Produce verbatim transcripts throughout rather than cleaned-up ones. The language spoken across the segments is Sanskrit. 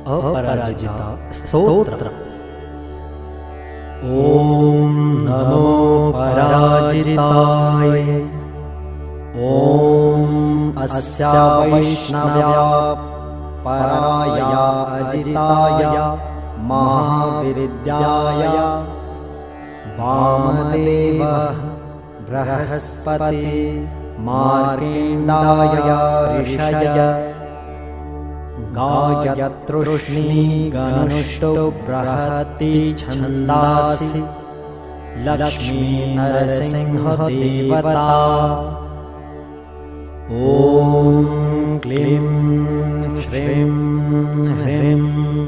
अपराजिता स्तोत्र। ॐ नमो पराजिताय। ॐ अस्या वैष्णव्या पराया अजिताय महाविद्याय वामदेवः बृहस्पति मार्कण्डाय ऋषय गायत्रुष्णी गनुष्टो बृहति छन्दासि लक्ष्मी नरसिंह देवता। ॐ क्लीं श्रीं ह्रीं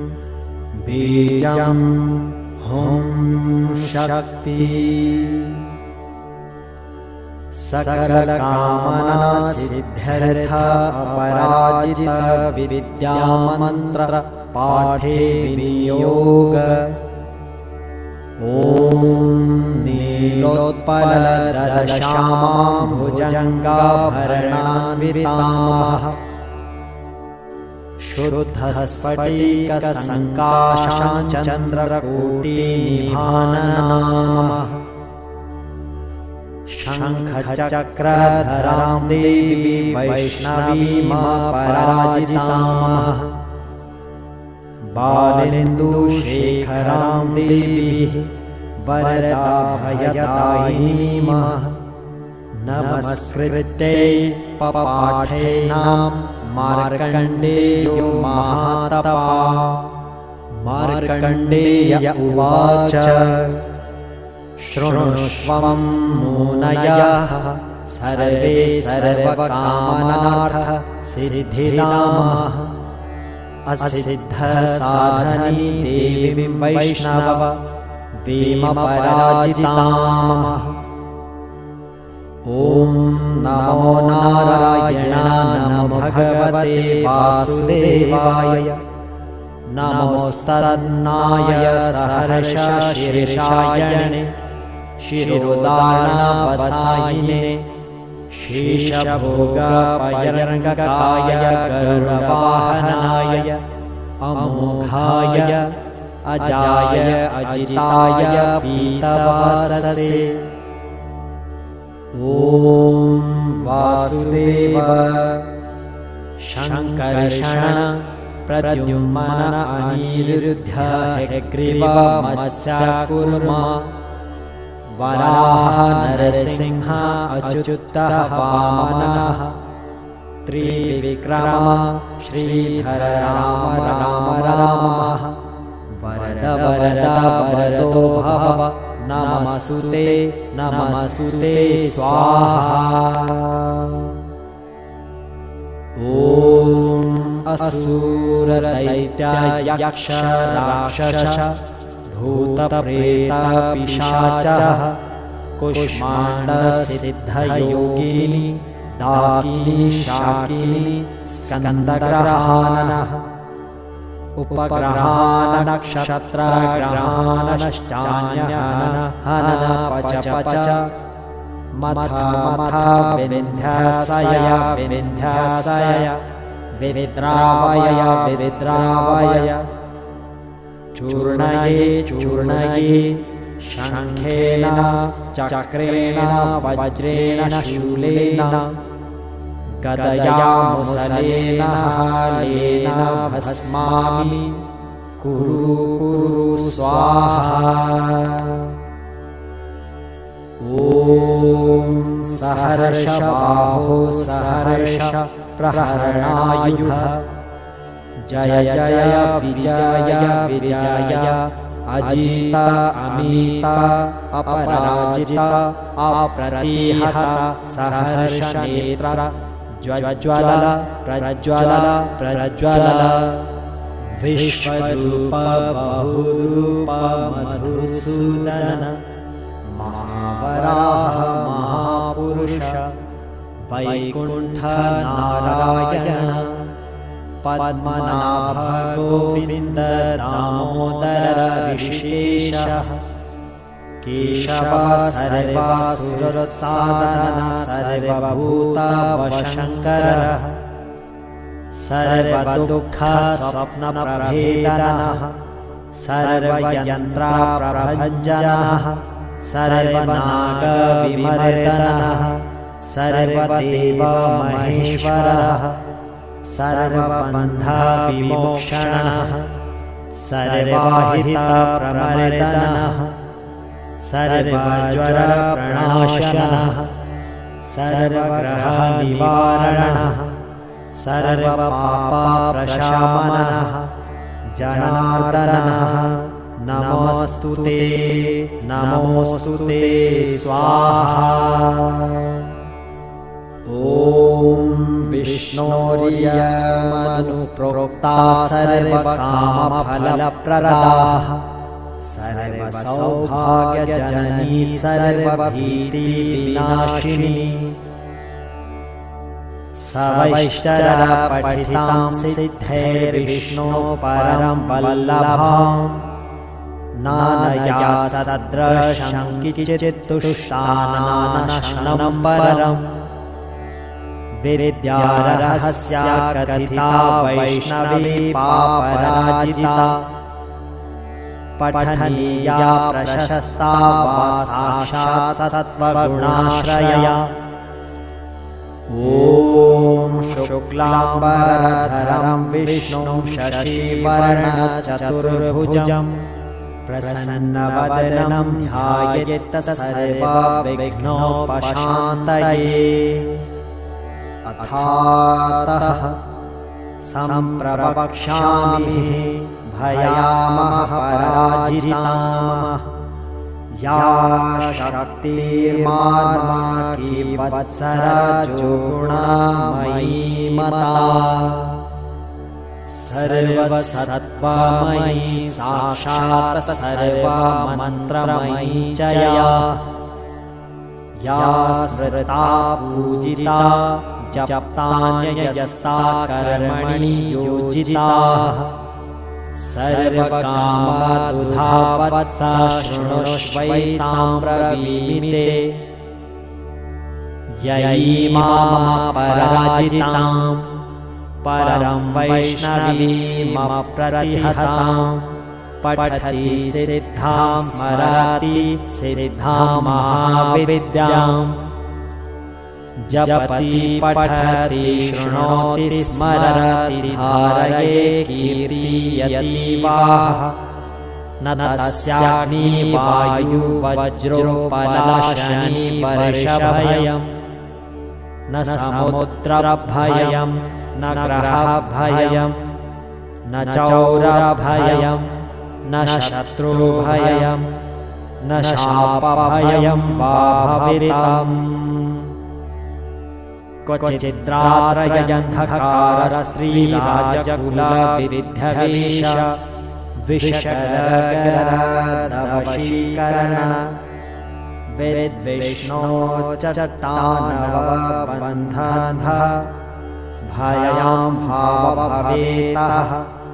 बीजं हुं शक्ति। सकलकामना सिद्ध्यर्थ अपराजित विद्यामन्त्र पाठे विनियोग। ॐ नीलोत्पलदलश्यामां भुजङ्गाभरणान्विताः शुद्धस्फटिकसङ्काशाञ्चन्द्रकोटिनिभाननाः शङ्खचक्रधरां देवी वैष्णवीमपराजिताः बालेन्दुशेखरां देवी वरदाभयदायिनीमः नमस्कृत्यै पपाठेनां मार्कण्डेयो महातपः। मार्कण्डेय उवाच शृणुष्वं मुनयः सर्वे सर्वकामनार्थः सिद्धिदामः। असिद्धसाधनी देवीं वैष्णव वीमपराजितामः। ॐ नमो नारायणाय नमो भगवते वासुदेवाय नमोस्तन्नाय सहर्ष शीर्षायणे शिरोदानवसायिने शेषभोगपयर्ङ्गकाय गरुडवाहनाय अमोघाय अजाय अजिताय पीतवाससे। ॐ वासुदेव शङ्कर्षण प्रद्युम्न अनिरुद्ध हयग्रीव मत्स्यकूर्मा वराह नरसिंह अच्युतः वामनः त्रिविक्रम श्रीधर राम राम रामः वरद वरद वरदो भव नमस्तुते नमस्तुते स्वाहा। ॐ असुरदैत्यायक्षराक्षस भूतप्रेतपिशाचः कुष्माण्डसिद्धयोगिनी डाकिनी शाकिनी स्कन्दग्रहाननः उपग्रहान् नक्षत्रग्रहानश्चान्यहनन पच पच मथ मथ विन्ध्यासय विन्ध्यासय विविद्रावय विविद्रावय चूर्णये चूर्णये शङ्खेन चक्रेण वज्रेण शूलेन गदया मुसलेन हालेन भस्मामि कुरु कुरु स्वाहा। ॐ सहर्ष बाहो सहर्ष प्रहरणायुध जय जय विजय विजय अजित अमित अपराजित अप्रतिहत सहर्ष नेत्र ज्वज्वल प्रज्वल प्रज्वल विश्वरूप बहुरूप मधुसूदन महावराह महापुरुष वैकुण्ठ नारायण पद्मनाभ गोविन्द दामोदर ऋषिकेशः केशव सर्वासुरसादन सर्वभूतवशङ्करः सर्वदुःखस्वप्नप्रभेदनः सर्वयन्त्रप्रभञ्जनः सर्वनागविमर्दनः सर्वदेवमहेश्वरः सर्वबन्धविमोक्षणः सर्वाहितप्रमर्दनः सर्वज्वरप्रणाशनः सर्वग्रहनिवारणः सर्वपापप्रशमनः जनार्दनः नमोऽस्तुते नमोऽस्तुते स्वाहा। ॐ विष्णोर्यमनुप्रोक्ता सर्वकामफलप्रदाः सर्वसौभाग्यजननी सर्वभीतिविनाशिनी सवैश्चरपठितां सिद्धैर्विष्णो परं वल्लभाम् नानया सदृशं किञ्चित्तुष्टानानशनं परम् विद्यारहस्या कथिता वैष्णवी पापराजिता पठनीया प्रशस्ता वा साक्षात् सत्त्वगुणाश्रया। ॐ शुक्लाम्बरधरं विष्णुं शशिवर्णचतुर्भुजं प्रसन्नवदनं ध्यायेत् सर्वविघ्नोपशान्तये। अथातः सम्प्रवक्ष्यामि भयामः पराजितामः या शक्तिर्मार्माकी वत्सरजोगुणामयी मता सर्वसत्त्वमयी साक्षात् सर्वमन्त्रमयी च या स्मृता पूजिता जप्तान्ययसा कर्मणि योजिता सर्वकामादुधावत्सा शृणुष्वैतां ब्रवीमि ययीमामपराजितां परं वैष्णवीमप्रतिहतां पठति सिद्धां स्मरति सिद्धां महाविद्याम् जपति पठति शृणोति स्मरति धारये कीर्तयति वाह न तस्याग्नि वायु वज्रोपलाशनि वर्षभयं न समुद्रभयं न ग्रहभयं न चौरभयं न शत्रुभयं न शापभयं वा भवितम्। क्वचिद्रात्रयन्धकारस्त्रीराजकुलविद्धवेश विषकरगरदवशीकरण विद्विष्णो चट्टानवबन्धनः भयां भावभवेतः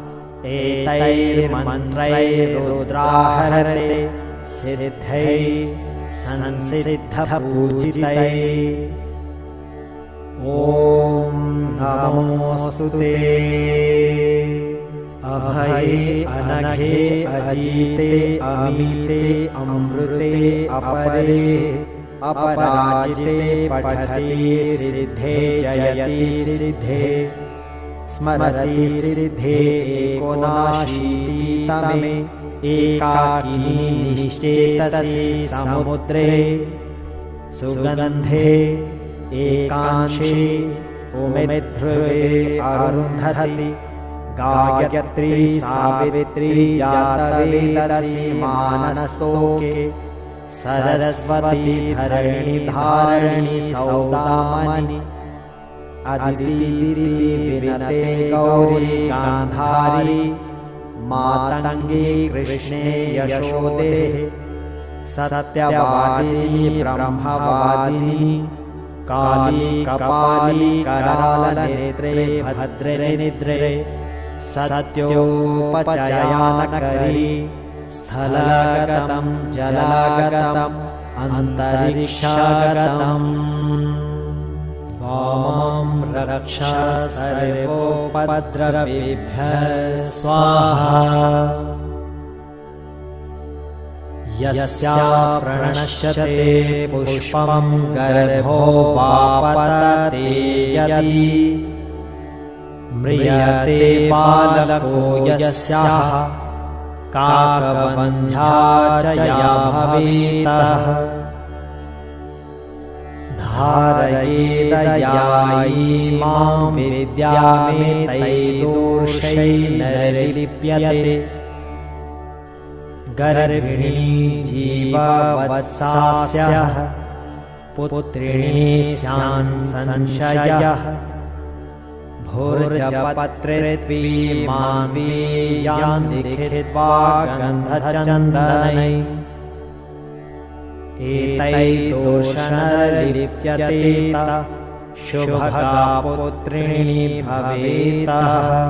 एतैर्मन्त्रैरुद्राहरते सिद्धै संसिद्धपूजितै। ॐ नमोऽस्तुते अभये अनघे अजिते अमिते अमृते अपरे अपराजिते पठति सिद्धे जयति सिद्धे स्मरति सिद्धे एकोनाशीतितमे एकाकिनी निश्चेतसि समुद्रे सुगन्धे एकांशे उमेध्रुवे अरुन्धति गायत्री सावित्री जातवेदसी मानसोके सरस्वती धरणी धारणी सौदामणि अदिति विनते गौरी गान्धारी मातंगी कृष्णे यशोदे सत्यवादिनी ब्रह्मवादिनी काली कपाली करालनेत्रे भद्रे निद्रे सत्योपचयानकरी स्थलगतं जलागतम् अन्तरिक्षागतम् वामां रक्ष सर्वोपद्रवेभ्यः स्वाहा। यस्या प्रणश्यते पुष्पं गर्भो वापतते यदि म्रियते बालको यस्याः काकवन्ध्या च या भवेतः धारयेदयायीमां विद्यामेतैर्दोषैर्नलिप्यते गर्भिणी जीववत्सास्यः पुत्रिणी स्यान् संशयः भोर्जपत्रित्वीमान्वीयान् लिखित्वा गन्धचन्दनैः एतैर्दोषैर्लिप्यते शुभगा पुत्रिणी भवेतः।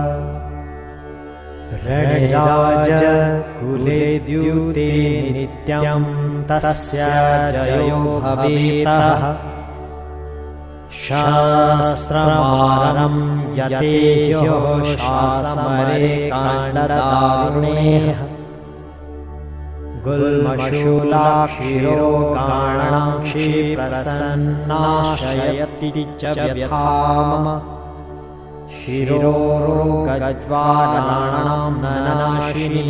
रणिराज कुले द्यूते नित्यं तस्य जयो भवेतः शास्त्रमारं यतेह्यो शासमरे काण्डदारुणेः गुल्मशूलाक्षिरोगाणाक्षी प्रसन्नाशयति च व्यथाम् शिरोरोगज्वालानां ननाशिनी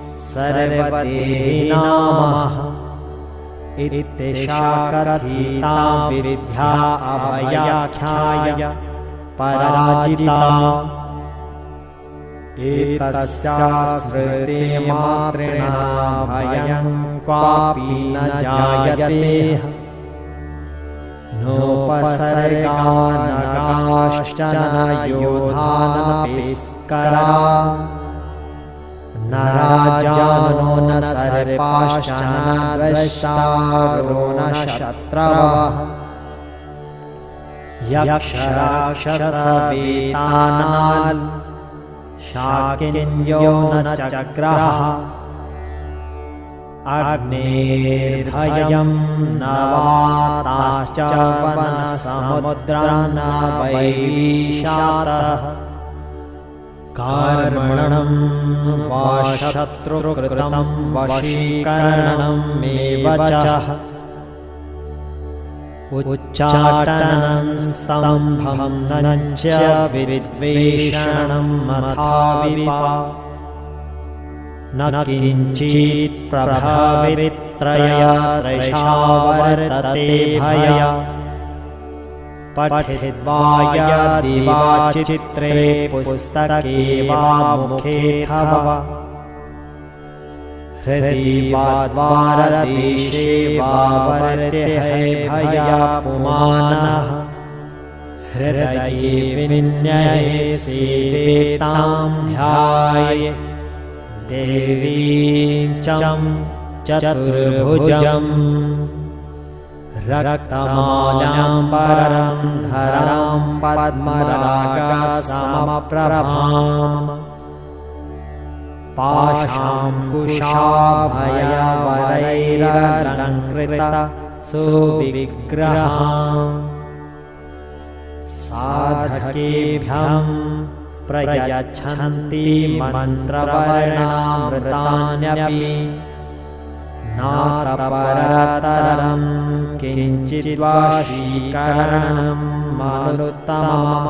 सर्वदेहिनामः इत्येषा कथिता विद्या अभयाख्याय पराजिता एतस्या स्मृतिमात्रेण भयं क्वापि न जायते नोपसर्गा नगाश्चन योधानपिस्करा न राजानो न सर्पाश्चन द्रष्टारो न शत्रवः यक्षराक्षसवेतानाल् शाकिन्यो न चक्राः अग्नेर्भयं न वाताश्च वनसमुद्रान् वैशातः कर्मणं वा शत्रुकृतं वशीकरणमेव च उच्चाटनं सम्भं च विद्वेषणं मथा विपा न किञ्चित् प्रभवित्रयत्रैषा वर्तते भया पठित्वा यदि वा चित्रे पुस्तके वा मुखेऽथवा हृदि वा द्वारदेशे वा वर्तेहे भया पुमानः हृदये विन्यये सीतेतां ध्याये देवीं चं चतुर्भुजम् रक्तमाल्याम्बरं धरां पद्मरागसमप्रभाम् पाशाङ्कुशाभयवरैरलङ्कृता सुविग्रहाम् साधकेभ्यं प्रयच्छन्ति मन्त्रवर्णामृतान्यपि नातपरतरं किञ्चिद्वाशीकरणं मनुत्तमम्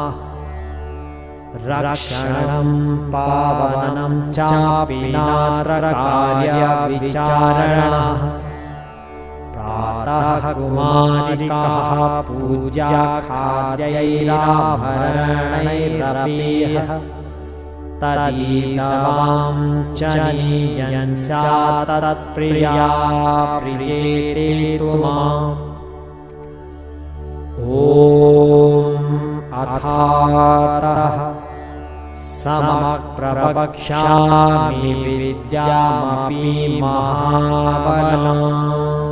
रक्षणं पावनं चापि नात्र कार्यविचारणः प्रातः कुमारिकाः पूजा खाद्यैराभरणैरपीह तदीदवां च नीयन् स्यात् तत्प्रिया प्रियेते तु माम्। ॐ अथातः समप्रवक्ष्यामि विद्यामपि महाबलाम्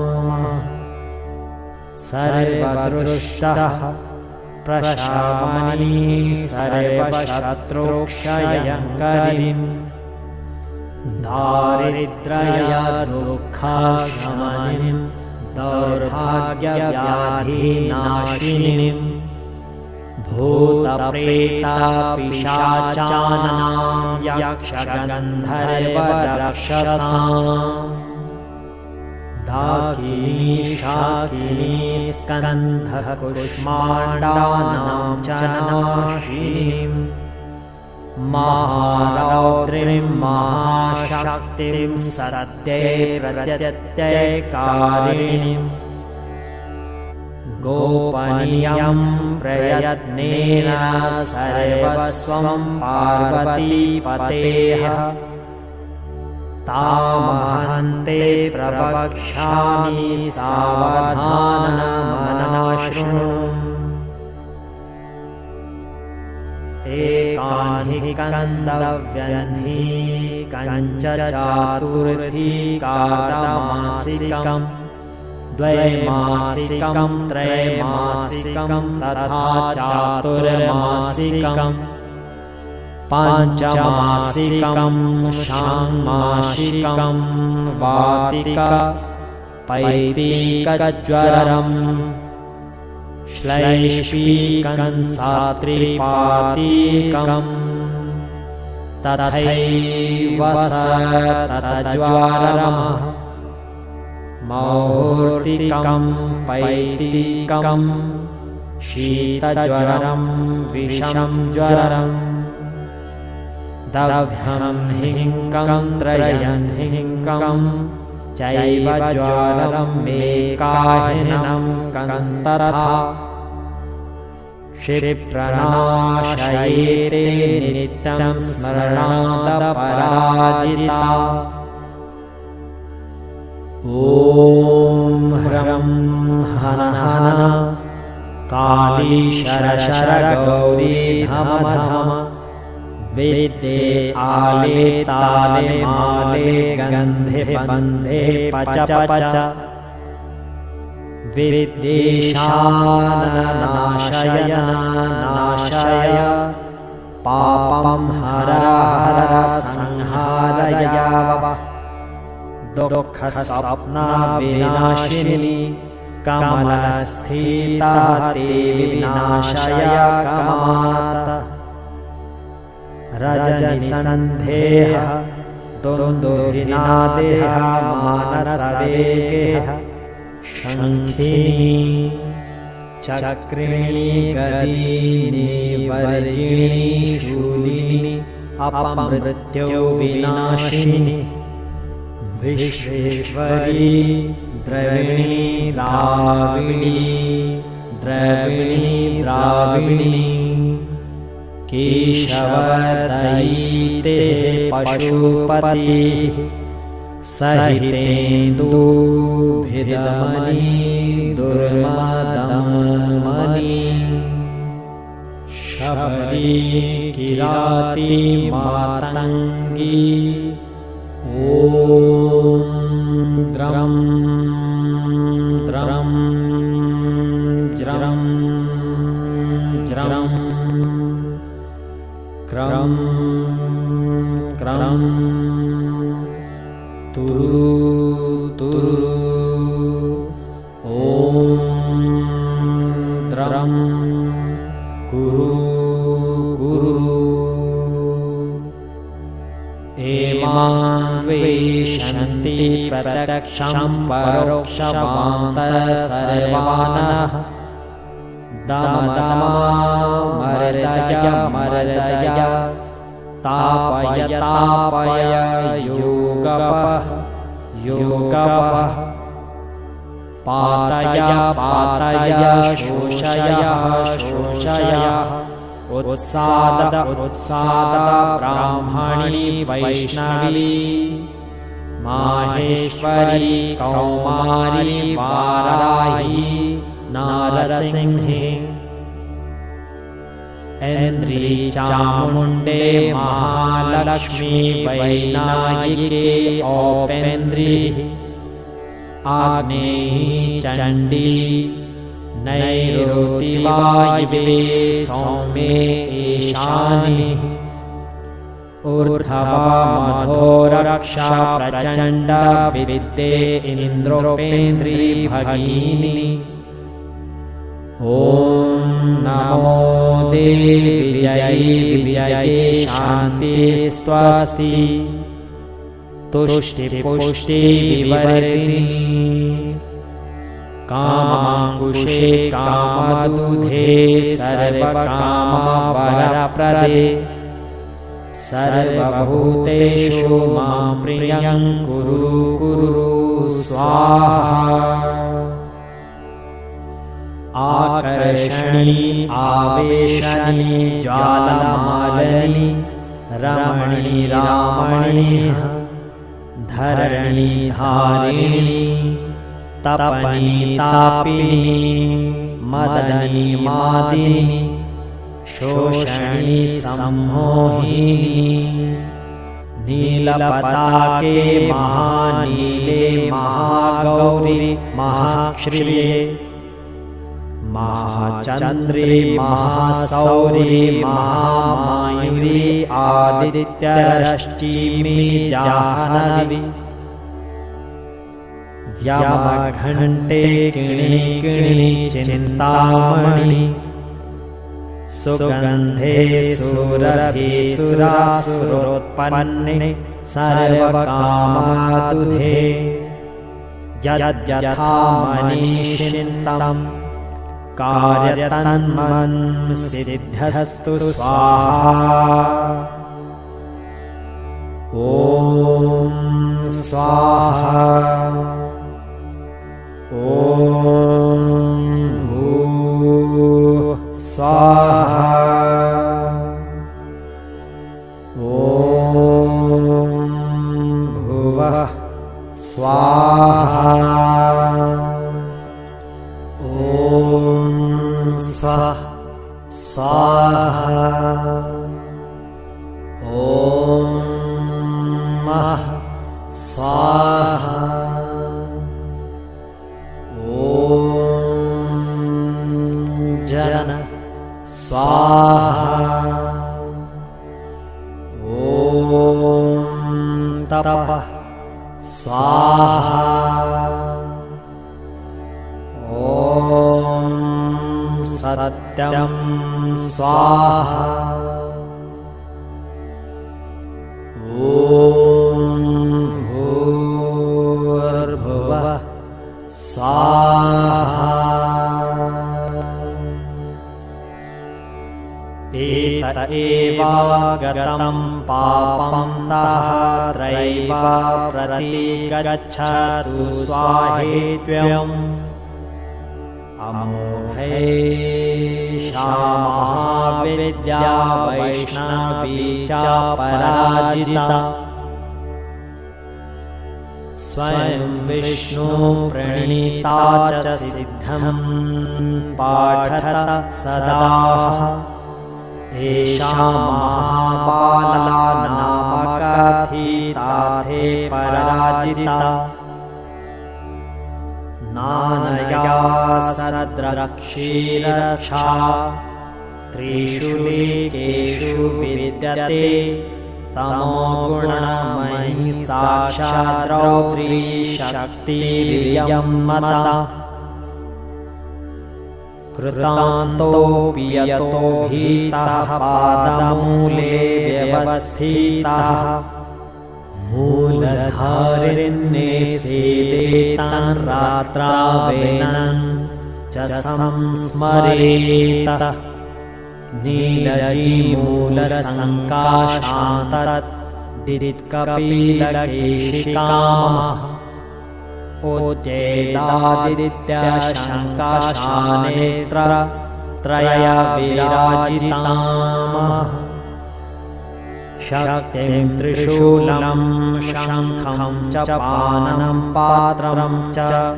सर्वदृष्टः प्रशमनी सर्वशत्रुक्षयङ्करीं दारिद्र्यदुःखशमनीं दौर्भाग्यव्याधिनाशिनीं भूतप्रेतापिशाचानां यक्षगन्धर्वराक्षसां दाकिनी शाकिनी स्कन्धकुष्माण्डानां च नाशिनीं महारौद्रीं महाशक्तिं सत्यै प्रत्यत्ययकारिणीं गोपनीयं प्रयत्नेन सर्वस्वं पार्वतीपतेः तामहन्ते प्रवक्ष्यामि सावधानमनः एकाहि कन्दव्यह्नि कञ्च चातुर्थीकार्धमासिकं द्वैमासिकं त्रैमासिकं तथा चातुर्मासिकं पञ्चमासिकं षाण्मासिकं वातिकपैतिकज्वरम् श्लैष्पीकं सात्रिपातिकं तथैव सततज्वरम् मौर्तिकं पैतिकं शीतज्वरं विषं ज्वरम् दभ्यं हिङ्कं त्रयं हिङ्कं चैव ज्वरं मेकाहिनं कन्तरथा क्षिप्रनाशयेते नित्यं स्मरणादपराजिता ॐ ह्रं हनः काली शर शर गौरी धम धम विद्ये आले ताले माले गन्धे बन्धे पच पच विद्येशाननाशय नाशय पापं हर हर संहारय दुःखस्वप्ना विनाशिनी कमलस्थिता ते विनाशय कमात रजनिसन्धेह दुन्दुभिनादेह मानसवेगेह शङ्खिनी चक्रिणी गदिनी वर्जिनी शूलिनी अपमृत्यो विनाशिनी विश्वेश्वरी द्रविणी द्राविणी द्रविणी द्राविणी केशवदयिते पशुपतिः सहितेन्दुभिदमनी दुर्मदमनी शबरी किराती मातङ्गी ॐ द्रं द्रं ज्रं ज्रं क्रं क्रं तुरु तुरु ॐ द्रं कुरु कुरु एमान्वेषन्ति प्रत्यक्षं परोक्षमान्तः सर्वानः दमदमा मर्दय मर्दय तापय तापय योगपः योगपः पातय पातय शोषय शोषय उत्साद उत्साद ब्राह्मणी वैष्णवी माहेश्वरी कौमारी वाराही नारसिंही ऐन्द्री चामुण्डे महालक्ष्मी वैनायिके औपेन्द्री आग्नेयी चण्डी नैऋति वायवे सौम्ये ईशानी ऊर्ध्वा मधोरक्षा प्रचण्ड विद्ये इन्द्रोपेन्द्री भगिनी ॐ नमो मोदे विजये विजये शान्ति स्वस्ति तुष्टिपुष्टिविवर्धिनी कामाङ्कुशे कामदुधे सर्वकामवरप्रदे सर्वभूतेषु मां प्रियं कुरु कुरु स्वाहा। आकर्षणी आवेशनी ज्वालामालिनी रमणी रामणी धरणी धारिणी तपनी तापिनी मदनी मादिनी शोषणी सम्मोहिनी नीलपताके महानीले महागौरी महाश्रिये महाचन्द्रे महासौरे महामायुरी आदित्यरश्चिमे जाह्नवी यमघण्टे किणी किणी चिन्तामणि सुगन्धे सुरभि सुरासुरोत्पन्ने सर्वकामादुधे यद्यथा मनीषिन्तं कार्यतन्मन् सिद्ध्यस्तु स्वाहा। ॐ स्वाहा। ॐ भूः स्वाहा। ॐ भुवः स्वाहा। ॐ स्वः स्वाहा। ॐ महः स्वाहा। जन स्वाहा। ॐ तपः स्वाहा। ॐ सत्यं स्वाहा। ॐ भूर्भुवः स्वाहा। एत एवागतं पापं तः त्रैव प्रतिगच्छतु स्वाहेत्वम् अमोघैषा महाविद्या वैष्णवी च पराजिता स्वयं विष्णु प्रणीता च सिद्धं पाठत सदा एषा महाबाला नाम कथिताथे पराजिता नानया सद्रक्षीरक्षा त्रिषु लेकेषु विद्यते तमोगुणमयी साक्षात् रौद्री शक्तिरियं मता कृतान्तोऽपि यतो भीतः पादमूले व्यवस्थितः मूलधारिण्येसेदेतान् रात्रावेनन् च संस्मरेत नीलजीमूलसङ्काशान्तदित्कपिलकेशिकामः उच्चैलादित्यशङ्काशानेत्र त्रय विराजितामः शक्तिं त्रिशूलं शङ्खं च पाननं पात्रं च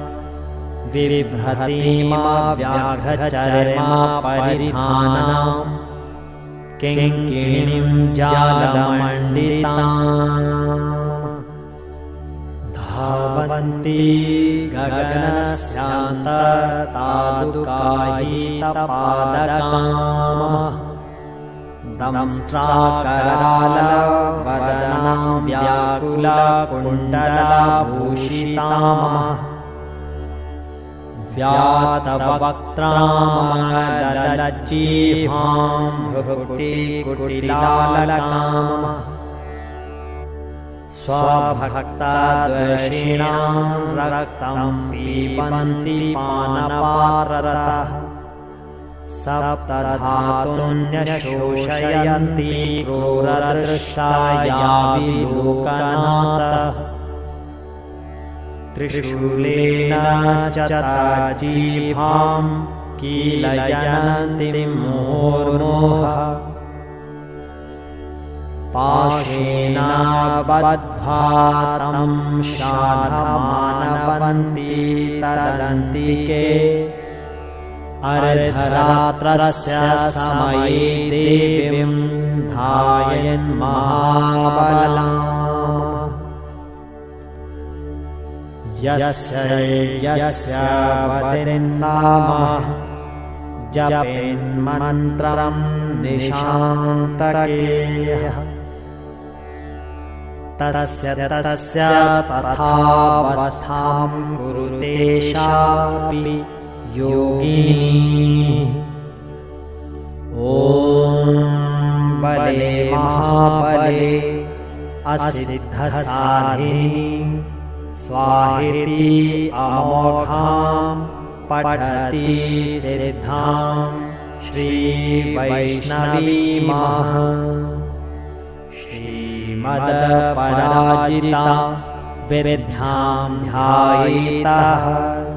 बिभ्रतीमाव्याघ्रचर्मा परिधानम् किङ्किणीं जालमण्डिताम् धावन्ती गगनस्यान्ततादुकायितपादकामः दंष्ट्राकरालवदनां व्याकुलकुण्डलभूषितामः व्यातवक्त्रामलज्जीभां भ्रुकुटिकुटिलालकाम् स्वभक्ताद्वेषिणां रक्तं पीबन्ति पानपाररतः सप्तधातुन्यशोषयन्ति क्रूरदृष्टाया विलोकनाथः त्रिशूलेन च जीभां कीलयन्ति मुहुर्मुहुः पाशेन बद्ध्वा तं शाधमानवन्ति तदन्तिके अर्धरात्रस्य समये देवीं ध्यायन्महाबलाम् यस्य यस्य वदिन्नाम जपेन्मन्त्रं निशान्तके तस्य तस्य तथावस्थां कुरुते शापि योगिनी। ॐ बले महाबले असिद्धसाधिनी स्वाहेति अमोघां पठति सिद्धां श्रीवैष्णवीमः श्रीमदपराजिता विद्यां ध्यायेतः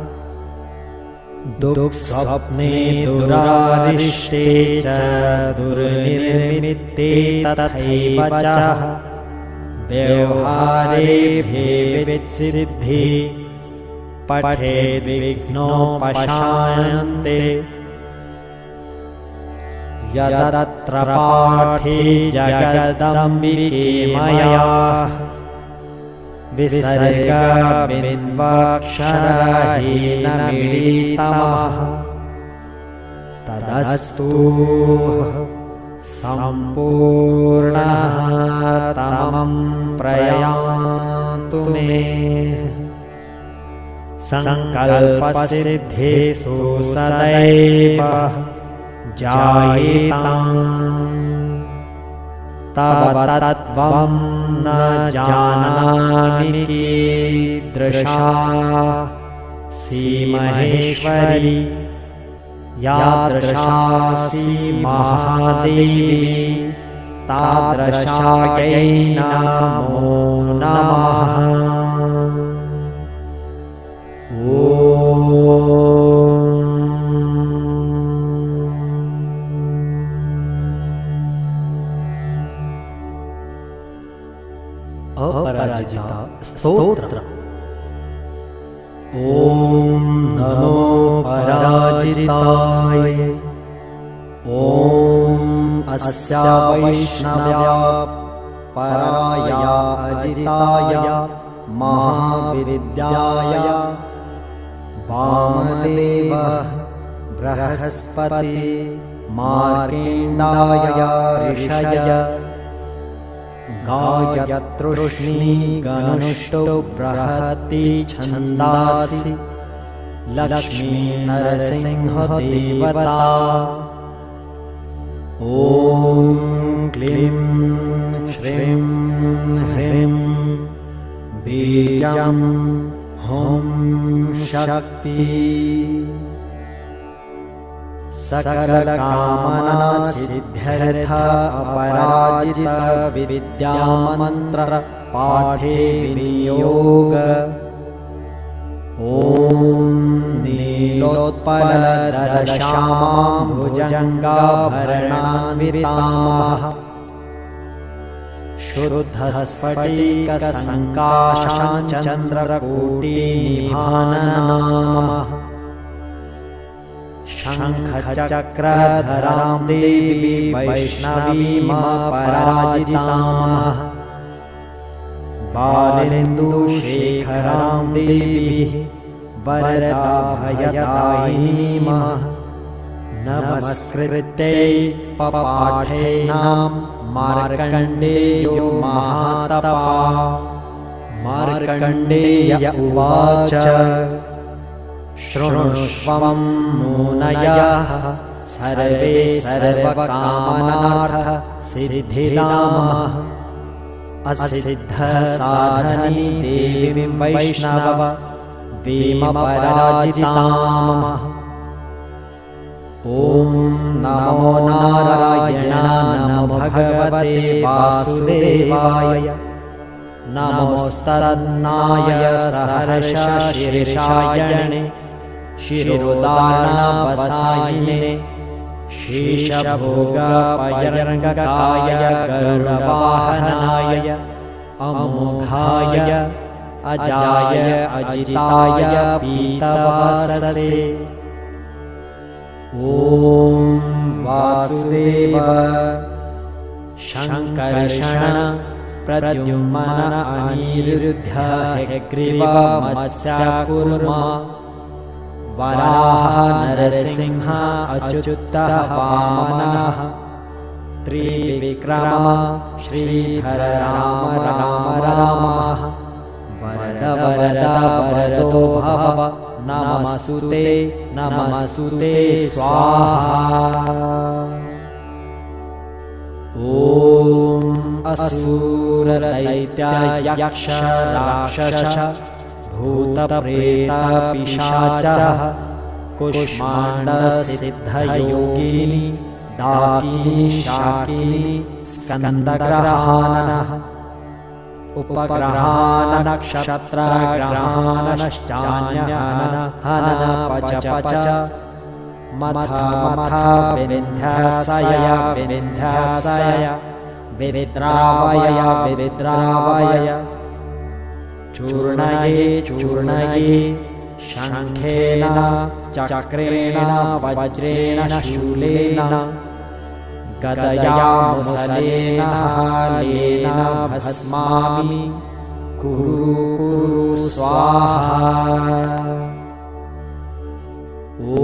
दुःस्वप्ने दुरारिष्टे च दुर्निमित्ते तथैव च व्यवहारे भेवित्सिद्धि पठेद्विघ्नोपशान्ते यदत्र पाठे जगदम्बिके मया विसर्गबिन्वाक्षरहेण मिलितमः तदस्तु सम्पूर्णः तमं प्रयान्तु मे संकल्पसिद्धेषु सदैव जायेताम् तव तत्त्वं न जानामि कीदृशा सीमहेश्वरी यादृशासि महादेवी तादृशायै नमो नमः। अपराजिता स्तोत्र। ॐ नमो पराजिताय। ॐ अस्या वैष्णव्या पराया अजिताय महाविद्याय वामदेव बृहस्पति मार्केण्डाय ऋषय गायत्रुष्णी गनुष्टो बृहति छन्दासि लक्ष्मी नरसिंह देवता। ॐ क्लीं श्रीं ह्रीं बीजं हुं शक्ति सकलकामना सिद्ध्यर्थ अपराजित विद्यामन्त्र पाठे विनियोग। ॐ नीलोत्पलदलश्यामां भुजङ्गाभरणान्वितां शुद्धस्फटिकसङ्काशाञ्चन्द्रकोटिनिभाननां शङ्खचक्रधरां देवी वैष्णवीमपराजितां बालेन्दुशेखरां देवी वरदाभयदायिनीं नमस्कृत्यै पपाठेनां मार्कण्डेयो महातपः। मार्कण्डेय उवाच शृणुष्वं मुनयः सर्वे सर्वकामनार्थ सिद्धिदामः असिद्धसाधनी देवीं वैष्णव वीमपराजितामः। ॐ नमो नारायणाय नमो भगवते वासुदेवाय नमोस्तन्नाय सहर्ष शीर्षायणे शिरोदारणवसायिने शीशभोगपयर्ङ्गकाय गरुडवाहनाय अमोघाय अजाय अजिताय पीतवाससे। ॐ वासुदेव शङ्कर्षण प्रद्युम्न अनिरुद्ध हयग्रीव मत्स्याकूर्मा वराह नरसिंह अच्युतः वामनः त्रिविक्रम श्रीधर राम राम रामः वरद वरद वरदो भव नमस्तुते नमस्तुते स्वाहा। ॐ असुरदैत्यायक्ष राक्षस भूतप्रेतपिशाचः कुष्माण्डसिद्धयोगिनी डाकिनी शाकिनी स्कन्दग्रहानः उपग्रहान् नक्षत्रग्रहानश्चान्यान् हनन पच पच मथ मथ विन्ध्यासय विन्ध्यासय विद्रावय विद्रावय चूर्णये चूर्णये शङ्खेन चक्रेण वज्रेण शूलेन गदया मुसलेन हालेन भस्मामि कुरु कुरु स्वाहा। ॐ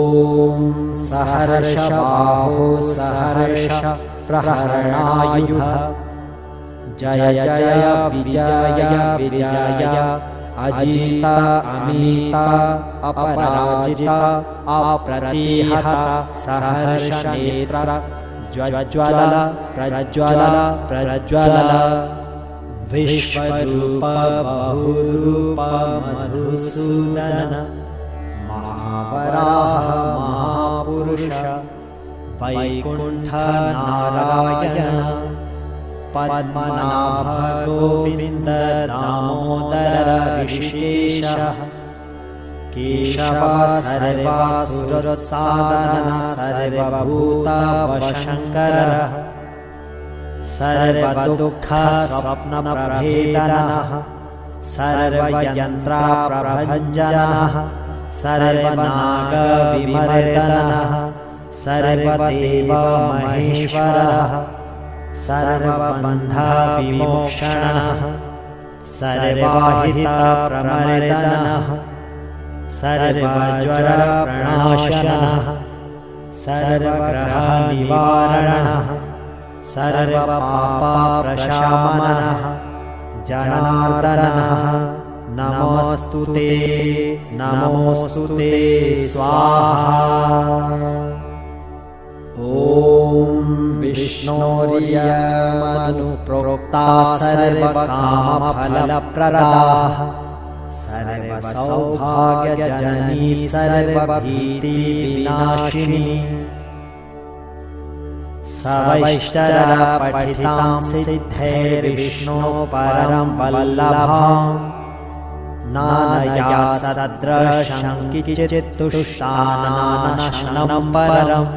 सहर्ष बाहो सहर्ष प्रहरणायुध जय जय विजय विजय अजित अमित अपराजित अप्रतिहत सहर्ष नेत्र ज्वज्वल प्रज्वल प्रज्वल विश्वरूप बहुरूप मधुसूदन महावराह महापुरुष वैकुण्ठ नारायण पद्मनाभ गोविन्द दामोदर ऋषिकेशः केशव सर्वासुरसादन सर्वभूतवशङ्करः सर्वदुःखस्वप्नप्रभेदनः सर्वयन्त्रप्रभञ्जनः सर्वनागविमर्दनः सर्वदेवमहेश्वरः सर्वबन्धविमोक्षणः सर्वाहितप्रमर्दनः सर्वज्वरप्रणाशनः सर्वग्रहनिवारणः सर्वपापप्रशमनः जनार्दनः नमोस्तुते नमोस्तुते स्वाहा। ॐ विष्णोर्यमनुप्रोक्ता सर्वकामफलप्रदाः सर्वसौभाग्यजननी सर्वभीतिविनाशिनी सवैश्चरपठितां सिद्धैर्विष्णो परं वल्लभां नानया सदृशं किञ्चित्तुष्टानानशनं परम्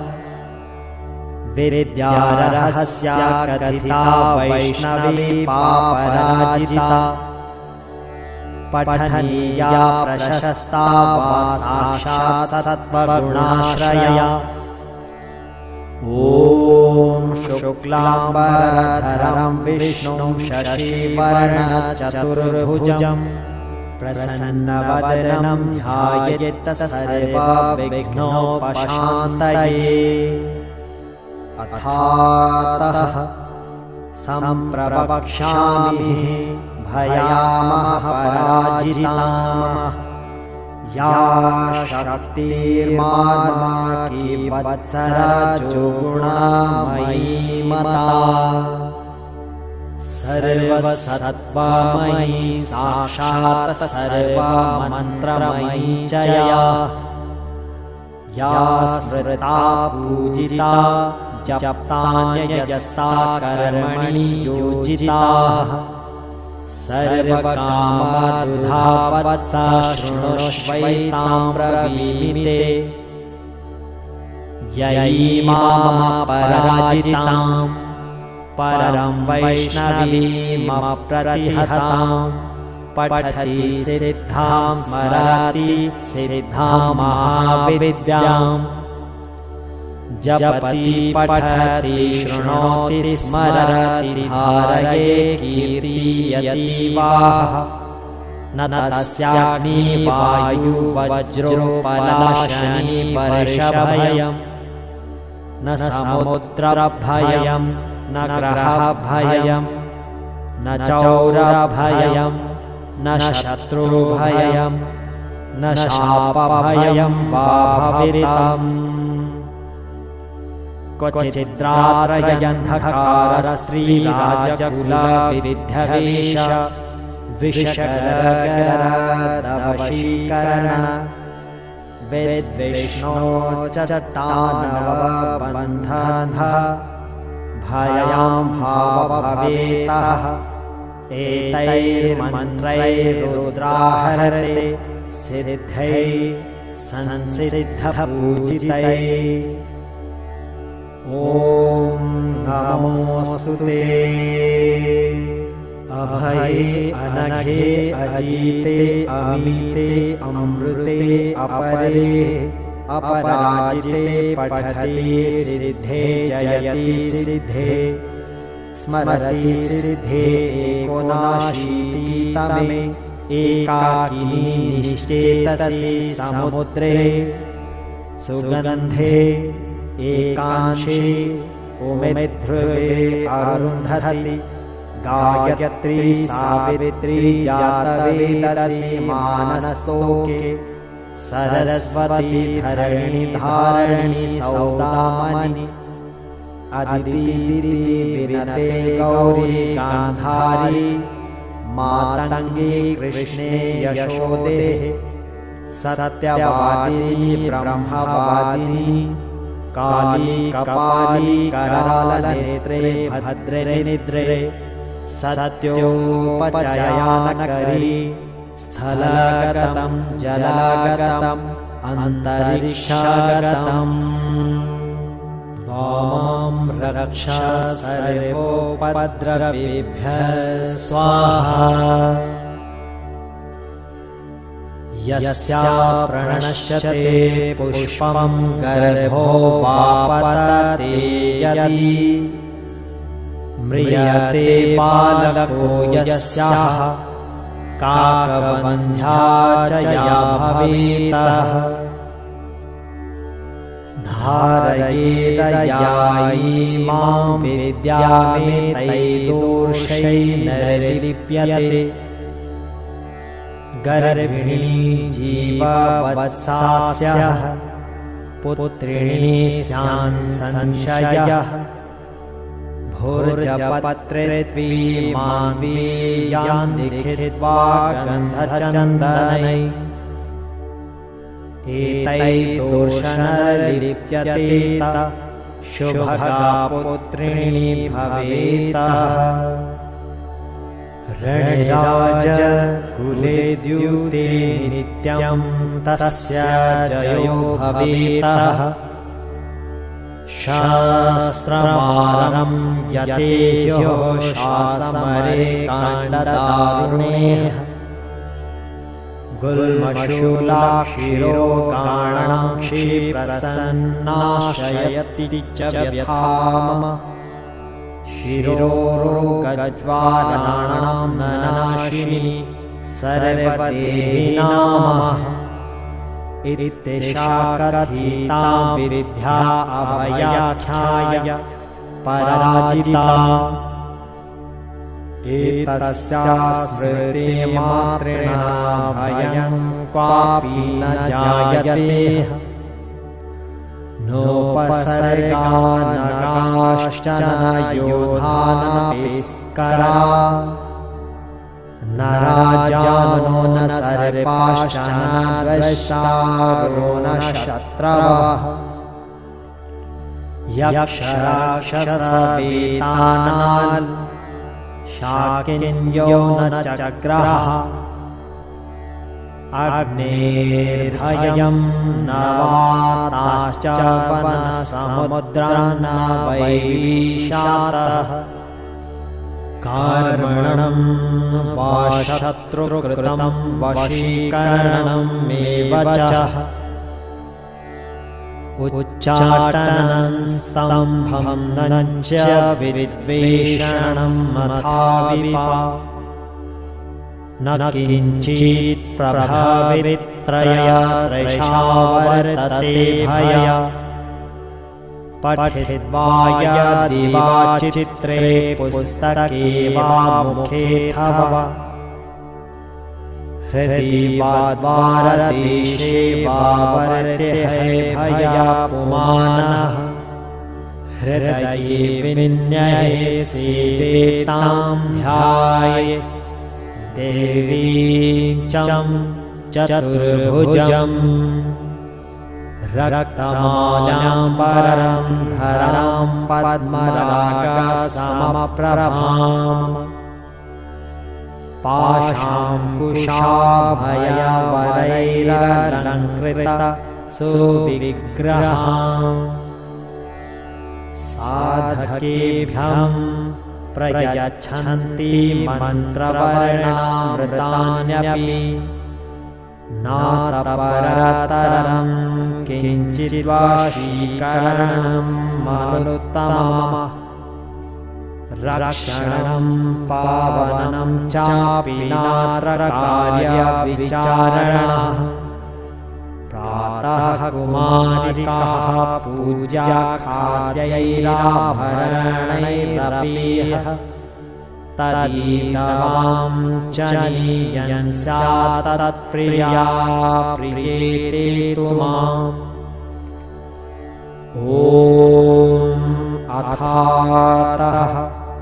विद्यारहस्या कथिता वैष्णवी पापराजिता पठनीया प्रशस्ता वा साक्षात् सत्त्वगुणाश्रया। ॐ शुक्लाम्बरधरं विष्णुं शशिवर्णचतुर्भुजं प्रसन्नवदनं ध्यायेत् सर्वविघ्नोपशान्तये। अथातः सम्प्रवक्ष्यामि भयामः पराजितामः या शक्तिर्मार्माकी वत्सरजोगुणामयी मता सर्वसत्त्वमयी साक्षात् सर्वमन्त्रमयी च या या स्मृता पूजिता जप्तान्ययसा कर्मणि योजिता सर्वकामादुधावत्सा शृणुष्वैतां ब्रवीमि ते ययीमामपराजितां परं वैष्णवीमप्रतिहतां पठति सिद्धां स्मरति सिद्धां महाविद्याम् जपति पठति शृणोति स्मरति धारये कीर्तयति वा न तस्याग्नि वायु वज्रोपलाशनि वर्षभयम् न समुद्रभयम् न ग्रहभयम् न चौरभयम् न शत्रुभयम् न शापभयम् वा भवितम् क्वचिद्रात्रयन्धकारस्त्रीराजकुलविद्धवेश विषकरगरदवशीकरण वेद्विष्णो चट्टानवबन्धनः भयां भावभवेतः एतैर्मन्त्रैरुद्राहरते सिद्धै संसिद्धपूजितै ॐ नमोऽस्तुते अभये अनघे अजिते अमिते अमृते अपरे अपराजिते पठति सिद्धे जयति सिद्धे स्मरति सिद्धे एकोनाशीतितमे एकाकिनी निश्चेतसि समुद्रे सुगन्धे एकांशे उमेध्रुवे अरुन्धति गायत्री सावित्री जातवेदसी मानसोके सरस्वती धरणी धारणी सौदामणि अदिति विनते गौरी गान्धारी मातंगी कृष्णे यशोदे सत्यवादिनी ब्रह्मवादिनी काली कपाली करालनेत्रे भद्रे निद्रे सत्योपचयानकरी स्थलगतं जलगतम् अन्तरिक्षगतम् वां रक्ष सर्वोपद्रवेभ्यः स्वाहा यस्या प्रणश्यते पुष्पं गर्भो वापतते यदि म्रियते बालको यस्याः काकवन्ध्या च या भवेतः धारयेदयायीमां विद्यामेतैर्दोषैर्नलिप्यते गर्भिणी जीववत्सास्यः पुत्रिणी स्यान् संशयः भोर्जपत्रे मान्वीयान् लिखित्वा गन्धचन्दनै एतैर्दोषनलिप्यते शुभगा पुत्रिणी भवेतः रणराज कुले द्यूते नित्यं तस्य जयो भवेतः शास्त्रमारं यतेयो शासमरे काण्डदारुणेः गुल्मशूलाक्षिरोगाणाक्षी प्रसन्नाशयति च व्यथाम शिरोरोगज्वालानां नाशिनी सर्वदेहिनामः इत्येषा कथिता विद्या अभयाख्याय पराजिता एतस्या स्मृतिमात्रेण भयं क्वापि न जायते नोपसर्गानगाश्चन योधानपिस्करा न राजानो न सर्पाश्चन द्रष्टारो न शत्रवः यक्षराक्षसवेतानाल् शाकिन्यो न चक्राः अग्नेर्भयं न वाताश्च वनसमुद्रान् न वैशातः कर्मणं वा शत्रुकृतं वशीकरणमेव च उच्चाटनं सम्भं च विद्वेषणं मथाविपा न किञ्चित् प्रभावित्रया वर्तते भय पठित्वा यदि वा चित्रे पुस्तके वा मुखेऽथवा हृदि वा द्वारदेशे वा वर्तेते भयापुमानः हृदये विन्यसेतां ध्याये देवीं चं चतुर्भुजम् रक्तमाल्याम्बरं धरां पद्मरागसमप्रभाम् पाशाङ्कुशाभयवरैरलङ्कृता सुविग्रहाम् साधकेभ्यं प्रयच्छन्ति मन्त्रवर्णामृतान्यपि नातपरतरं किञ्चिद्वाशीकरणं मनुत्तमः रक्षणं पावनं चापि नात्र कार्यविचारणः प्रातः कुमारिकाः पूजा खाद्यैराभरणैरपीह तदीदवां च नीयन् स्यात् तत्प्रिया प्रियेते तु माम् ॐ अथातः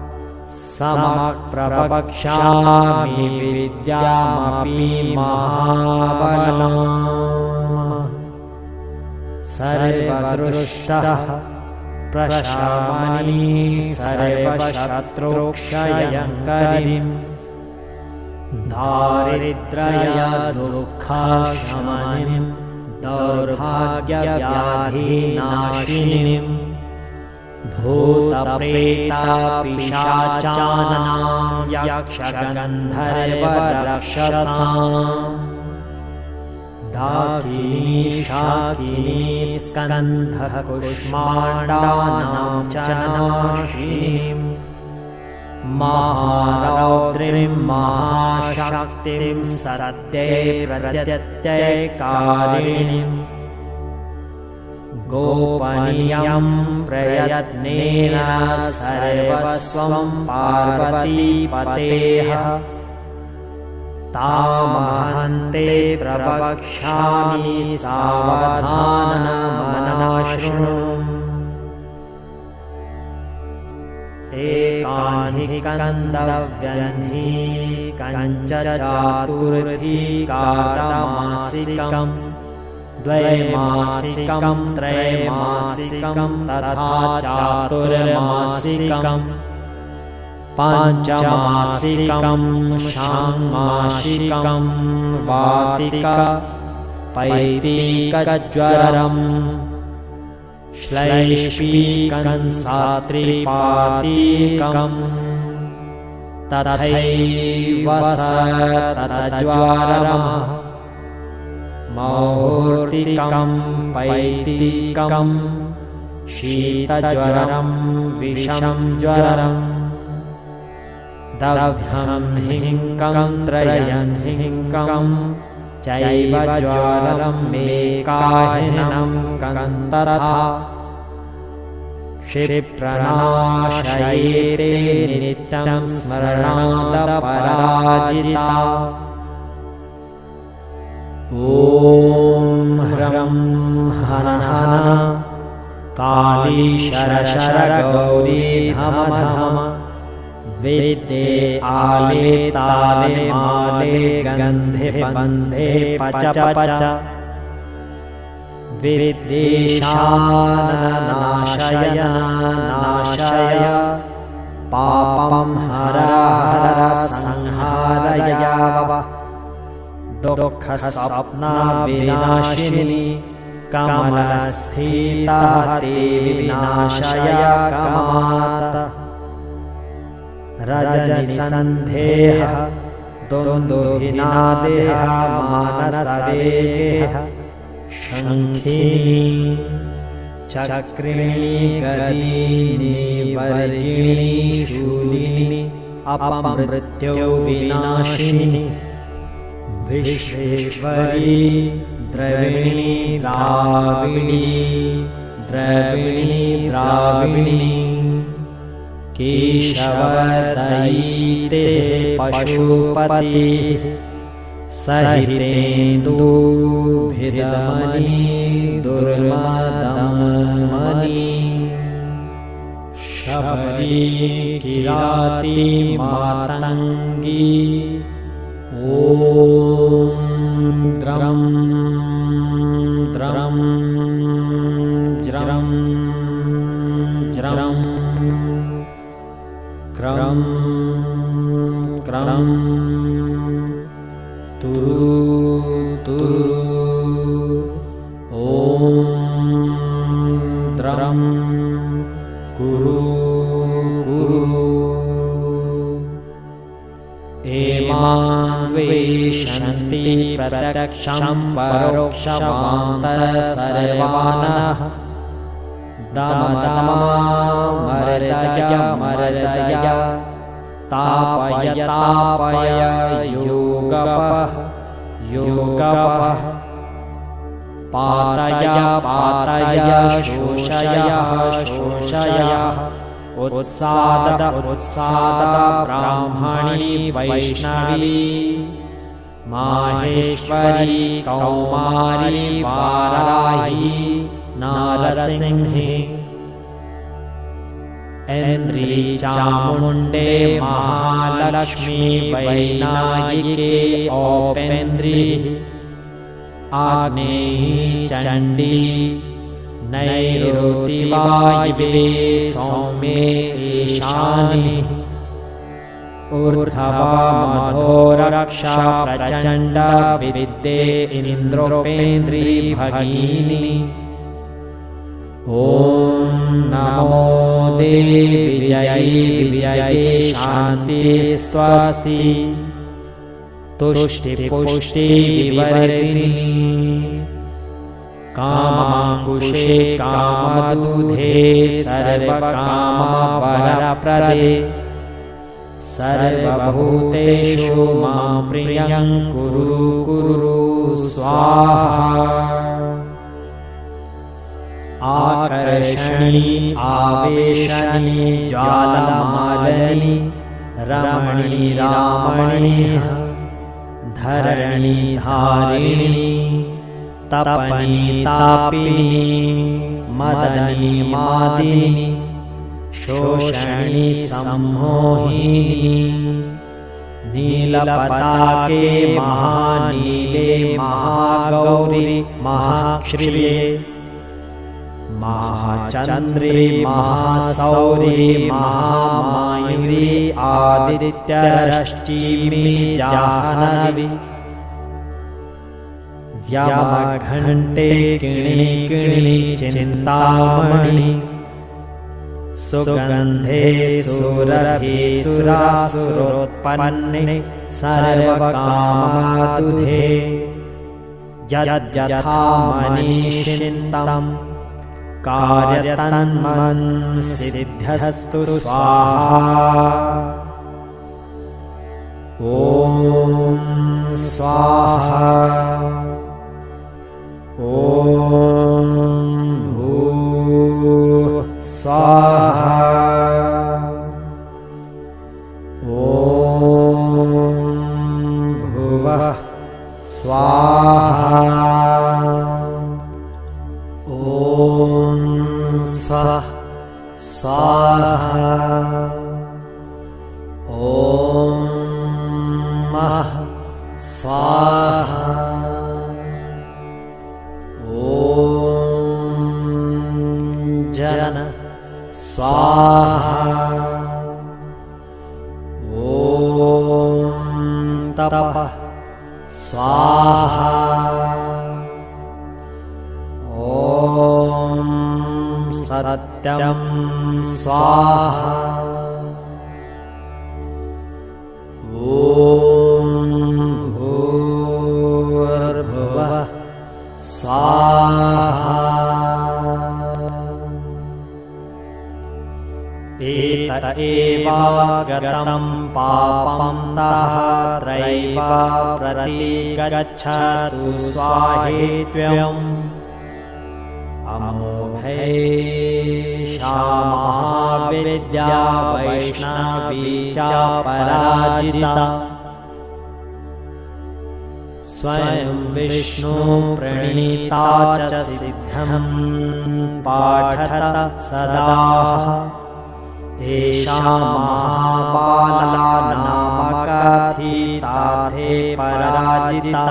समप्रवक्ष्यामि विद्यामपि महाबलाम् सर्वदृष्टः प्रशमनी सर्वशत्रुक्षयङ्करीं दारिद्र्यदुःखशमनीं दौर्भाग्यव्याधिनाशिनीं भूतप्रेतापिशाचानां यक्षगन्धर्वराक्षसाम् दाकिनी शाकिनी स्कन्धः कुष्माण्डानां च नाशिनीं महारौद्रीं महाशक्तिं सत्यै प्रत्यत्ययकारिणीं गोपनीयं प्रयत्नेन सर्वस्वं पार्वतीपतेः तामहन्ते प्रवक्ष्यामि सावधानमनः एकाहि कन्दव्यह्नि कञ्च चातुर्थीकामासिकं द्वैमासिकं त्रैमासिकं तथा चातुर्मासिकम् पञ्चमासिकं षाण्मासिकं वातिकपैतिकज्वरं श्लैष्पीकं सात्रिपातिकं तथैव सततज्वरम् मौर्तिकं पैतिकं शीतज्वरं विषं ज्वरम् दभ्यं हिङ्कं त्रयं हिङ्कं चैव ज्वरं मेकाहिनं कं तथा क्षिप्रनाशयेते नित्यं स्मरणादपराजिता। ॐ ह्रं हनः काली शर शर गौरी धम धम विद्ये आले ताले माले गन्धे बन्धे पच पच विद्वेषानाशय नाशय पापं हर हर संहारय दुःखस्वप्ना विनाशिनी कमलस्थिता ते विनाशय कमात। रजनिसन्धेह दुन्दुभिनादेह मानसवेगेह शङ्खिनी चक्रिणी गदिनी वर्जिनी शूलिनी अपमृत्यो विनाशिनी विश्वेश्वरी द्रविणी द्राविणी द्रविणी द्राविणी केशवदयिते पशुपति सहितेन्दुभिदमनी दुर्मदमनी शबरी किराती मातंगी। ॐ द्रं द्रं ज्रं ज्रं क्रं क्रं तुरु तुरु। ॐ द्रं कुरु कुरु। एमान्वेषन्ति प्रत्यक्षं परोक्षमान्तः सर्वानः दमदमा मर्दय मर्दय तापय तापय योगपः योगपः पातय पातय शोषय शोषय उत्साद उत्साद ब्राह्मणी वैष्णवी माहेश्वरी कौमारी वाराही नारसिंही ऐन्द्री चामुण्डे महालक्ष्मी वैनायिके औपेन्द्री आग्नेयी चण्डी नैऋति वायवे सौम्ये ईशानी ऊर्ध्वा मधोरक्षा प्रचण्ड विद्ये इन्द्रोपेन्द्री भगिनी। ॐ नमो देवी विजयी विजये शान्ति स्वस्ति तुष्टि पुष्टि विवर्धिनी कामाकुशे कामदुधे सर्वकामवरप्रदे सर्वभूतेषु मां प्रियं कुरु कुरु स्वाहा। आकर्षणी आवेशनी ज्वालमालिनी रमणी रामणी धरणी धारिणी तपनी तापिनी मदनी मादिनी शोषणी सम्मोहिनी नीलपताके महानीले महागौरी महाश्रिये महाचन्द्री महासौरी महामायुरी आदित्यरश्चिमी जाह्नवी यमघण्टे किणी किणी चिन्तामणि सुगन्धे सुरभि सुरासुरोत्पन्ने सर्वकामादुधे यद्यथा मनीषिन्तं कार्यतन्मन् सिद्ध्यस्तु स्वाहा। ॐ स्वाहा। ॐ भूः स्वाहा। स्वाहा ॐ भुवः स्वाहा ॐ स्वः स्वाहा ॐ महः स्वाहा ॐ जन स्वाहा ॐ तपः स्वाहा ॐ सत्यं स्वाहा ॐ भूर्भुवः स्वाहा एत एवागतं पापं तः त्रैवा प्रतिगच्छतु स्वाहेत्वम् अमोघैषा महाविद्या वैष्णवी च पराजिता स्वयं विष्णु प्रणीता च सिद्धं पाठत सदा एषा महाबाला नाम कथिताथे पराजिता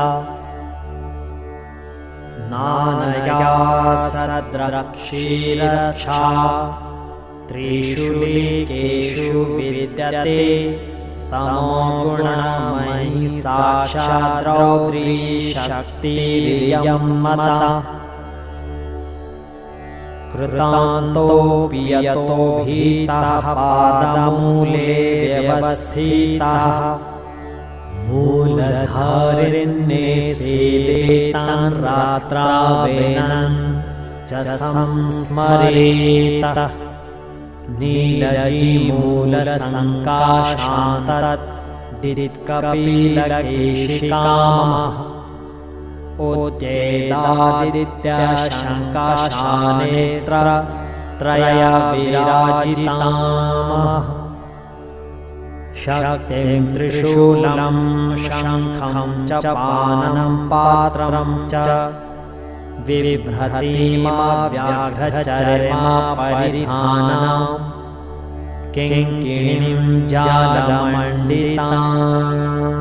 नानया सद्रक्षीरक्षा त्रिषु लोकेषु विद्यते तमोगुणमयी साक्षात् रौद्री शक्तिरियं मता कृतान्तोऽपि यतो भीतः पादमूले व्यवस्थितः मूलधारिण्येसेदेतान् रात्रावेनं च संस्मरेत नीलजीमूलसङ्काशान्तदित्कपिलकेशिकामः ओत्येदादित्याशङ्काशानेत्र त्रया विराजितामः शक्तिं त्रिशूलं शङ्खं च पाननं पात्रं च बिभ्रतीमाव्याघ्रचर्मा परिधानं किङ्किणीं जालमण्डिताम्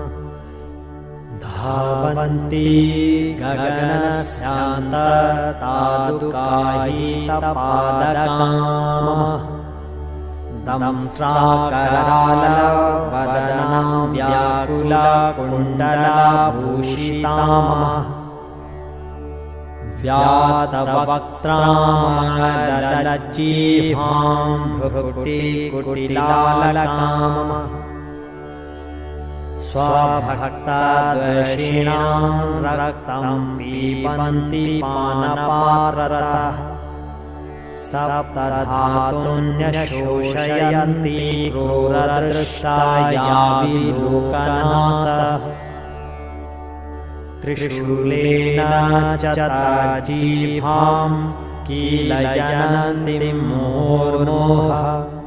धावन्ती गगनस्यान्ततादुकायितपादकामः दंष्ट्राकरालवदनां व्याकुलकुण्डलभूषितामः व्यातवक्त्रामलज्जीभां भ्रुकुटिकुटिलालकामः स्वभक्तद्वेषिणां रक्तं पीबन्ति पानपात्रतः सप्तधातुन्यशोषयन्ति क्रूरदृष्टा या विलोकनाथः त्रिशूलेन च तजीभां कीलयन्ति मुहुर्मुहुः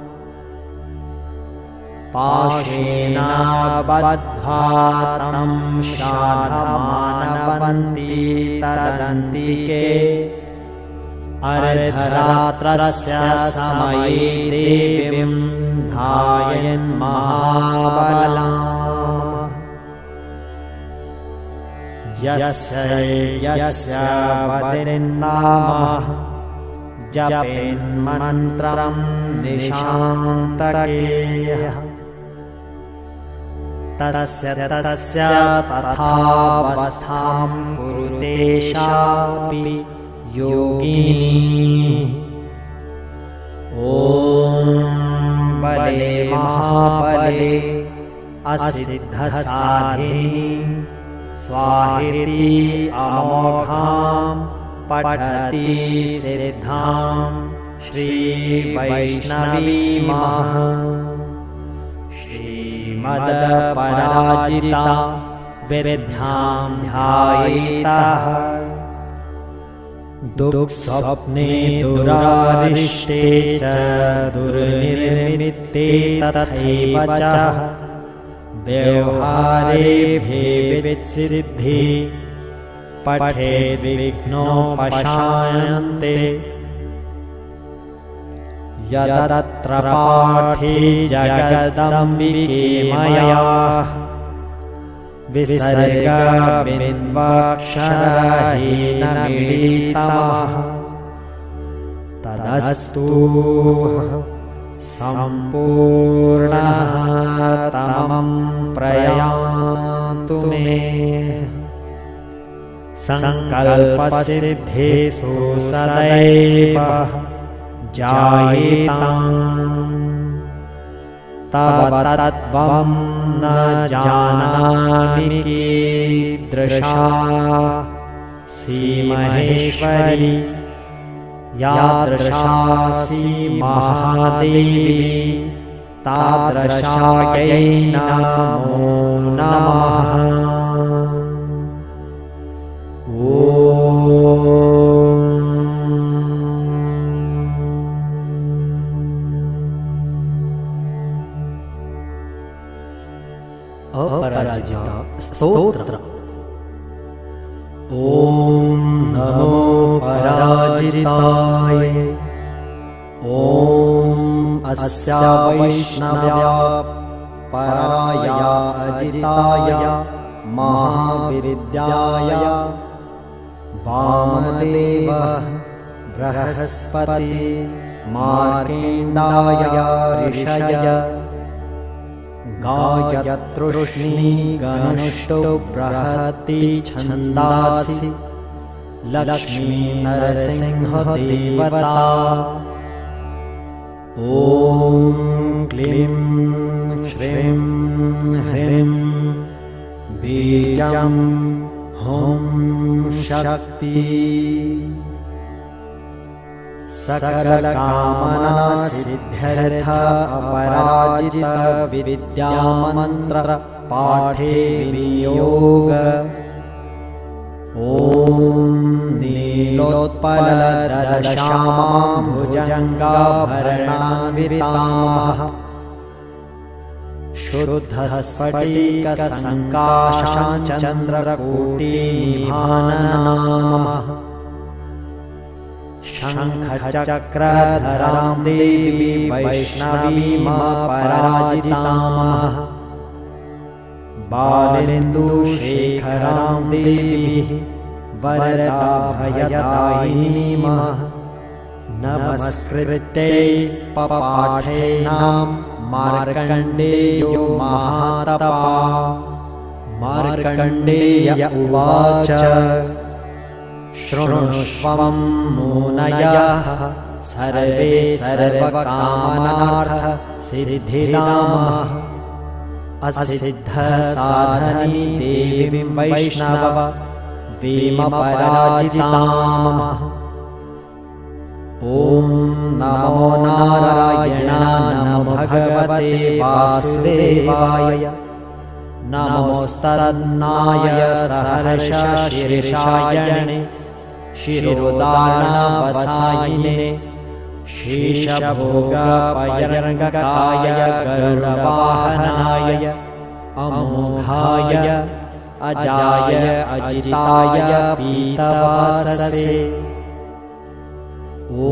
पाशेन बद्ध्वा तं शाधमानवन्ति तदन्तिके अर्धरात्रस्य समये देवीं ध्यायन्महाबलाम् यस्य यस्य वदिन्नामः जपेन्मन्त्रं निशान्तकेयः तस्य तस्य तथावस्थां कुरुते शापि योगिनी ॐ बले महाबले असिद्धसाधिनी स्वाहेति अमोघां पठति सिद्धां श्रीवैष्णवीमः श्रीमदपराजिता विद्यां ध्यायेतः दुःस्वप्ने दुरारिष्टे च दुर्निर्मिते तथैव च व्यवहारे भेवित्सिद्धि पठेद्विघ्नोपशायन्ते यदत्र पाठे जगदम्बिके मया विसर्गबिन्वाक्षरहेन मीडितमः तदस्तु सम्पूर्णः तमं प्रयान्तु मे संकल्पसिद्धेषु सदैव जायेताम् तव तत्त्वं न जानामि कीदृशा श्रीमहेश्वरी यादृशासि महादेवी तादृशायै नमो नमः। अपराजिता स्तोत्र। ॐ नमो पराजिताय। ॐ अस्या वैष्णव्या पराया अजिताय महाविद्याय वामदेव बृहस्पति मार्केण्डाय ऋषय गायत्रुष्णी गनुष्टो बृहति छन्दासि लक्ष्मी नरसिंह देवता। ॐ क्लीं श्रीं ह्रीं बीजं हुं शक्ति सकलकामना सिद्ध्यर्थ अपराजित विद्यामन्त्र पाठे विनियोग। ॐ नीलोत्पलदलश्यामां भुजङ्गाभरणान्वितां शुद्धस्फटिकसङ्काशाञ्चन्द्रकोटिनिभाननां शङ्खचक्रधरां देवी वैष्णवीं पराजितां बालेन्दुशेखरां देवी वरदाभयदायिनीं नमस्कृत्यै पपाठेनां मार्कण्डेयो महातपः। मार्कण्डेय उवाच शृणुष्वं मुनयः सर्वे सर्वकामनार्थ सिद्धिदामः असिद्धसाधनी देवीं वैष्णव वीमपराजिताम्। ॐ नमो नारायणाय नमो भगवते वासुदेवाय नमोस्तन्नाय सहर्ष शीर्षायणे शिरोदानवसायिने शीशभोगपयर्गकाय गरुडवाहनाय अमोघाय अजाय अजिताय पीतवाससे। ॐ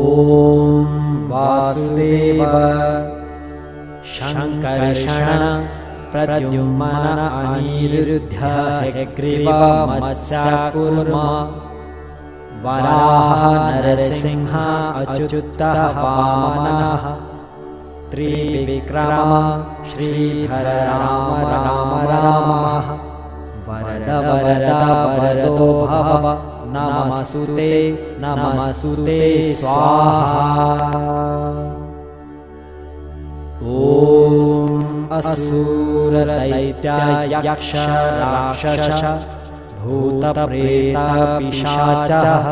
वासुदेव शङ्कर्षण प्रद्युम्न अनिरुद्ध हयग्रीव मत्स्यकूर्मा वराह नरसिंह अच्युतः वामनः त्रिविक्रम श्रीधर राम राम राम वरद वरद वरदो भव नमस्तुते नमस्तुते स्वाहा। ॐ असुरदैत्यायक्ष राक्षस भूतप्रेतपिशाचः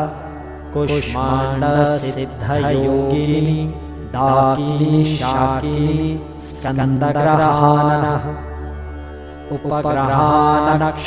कुष्माण्डसिद्धयोगिनी डाकिनी शाकिनी स्कन्दग्रहाननः। उपग्रहान्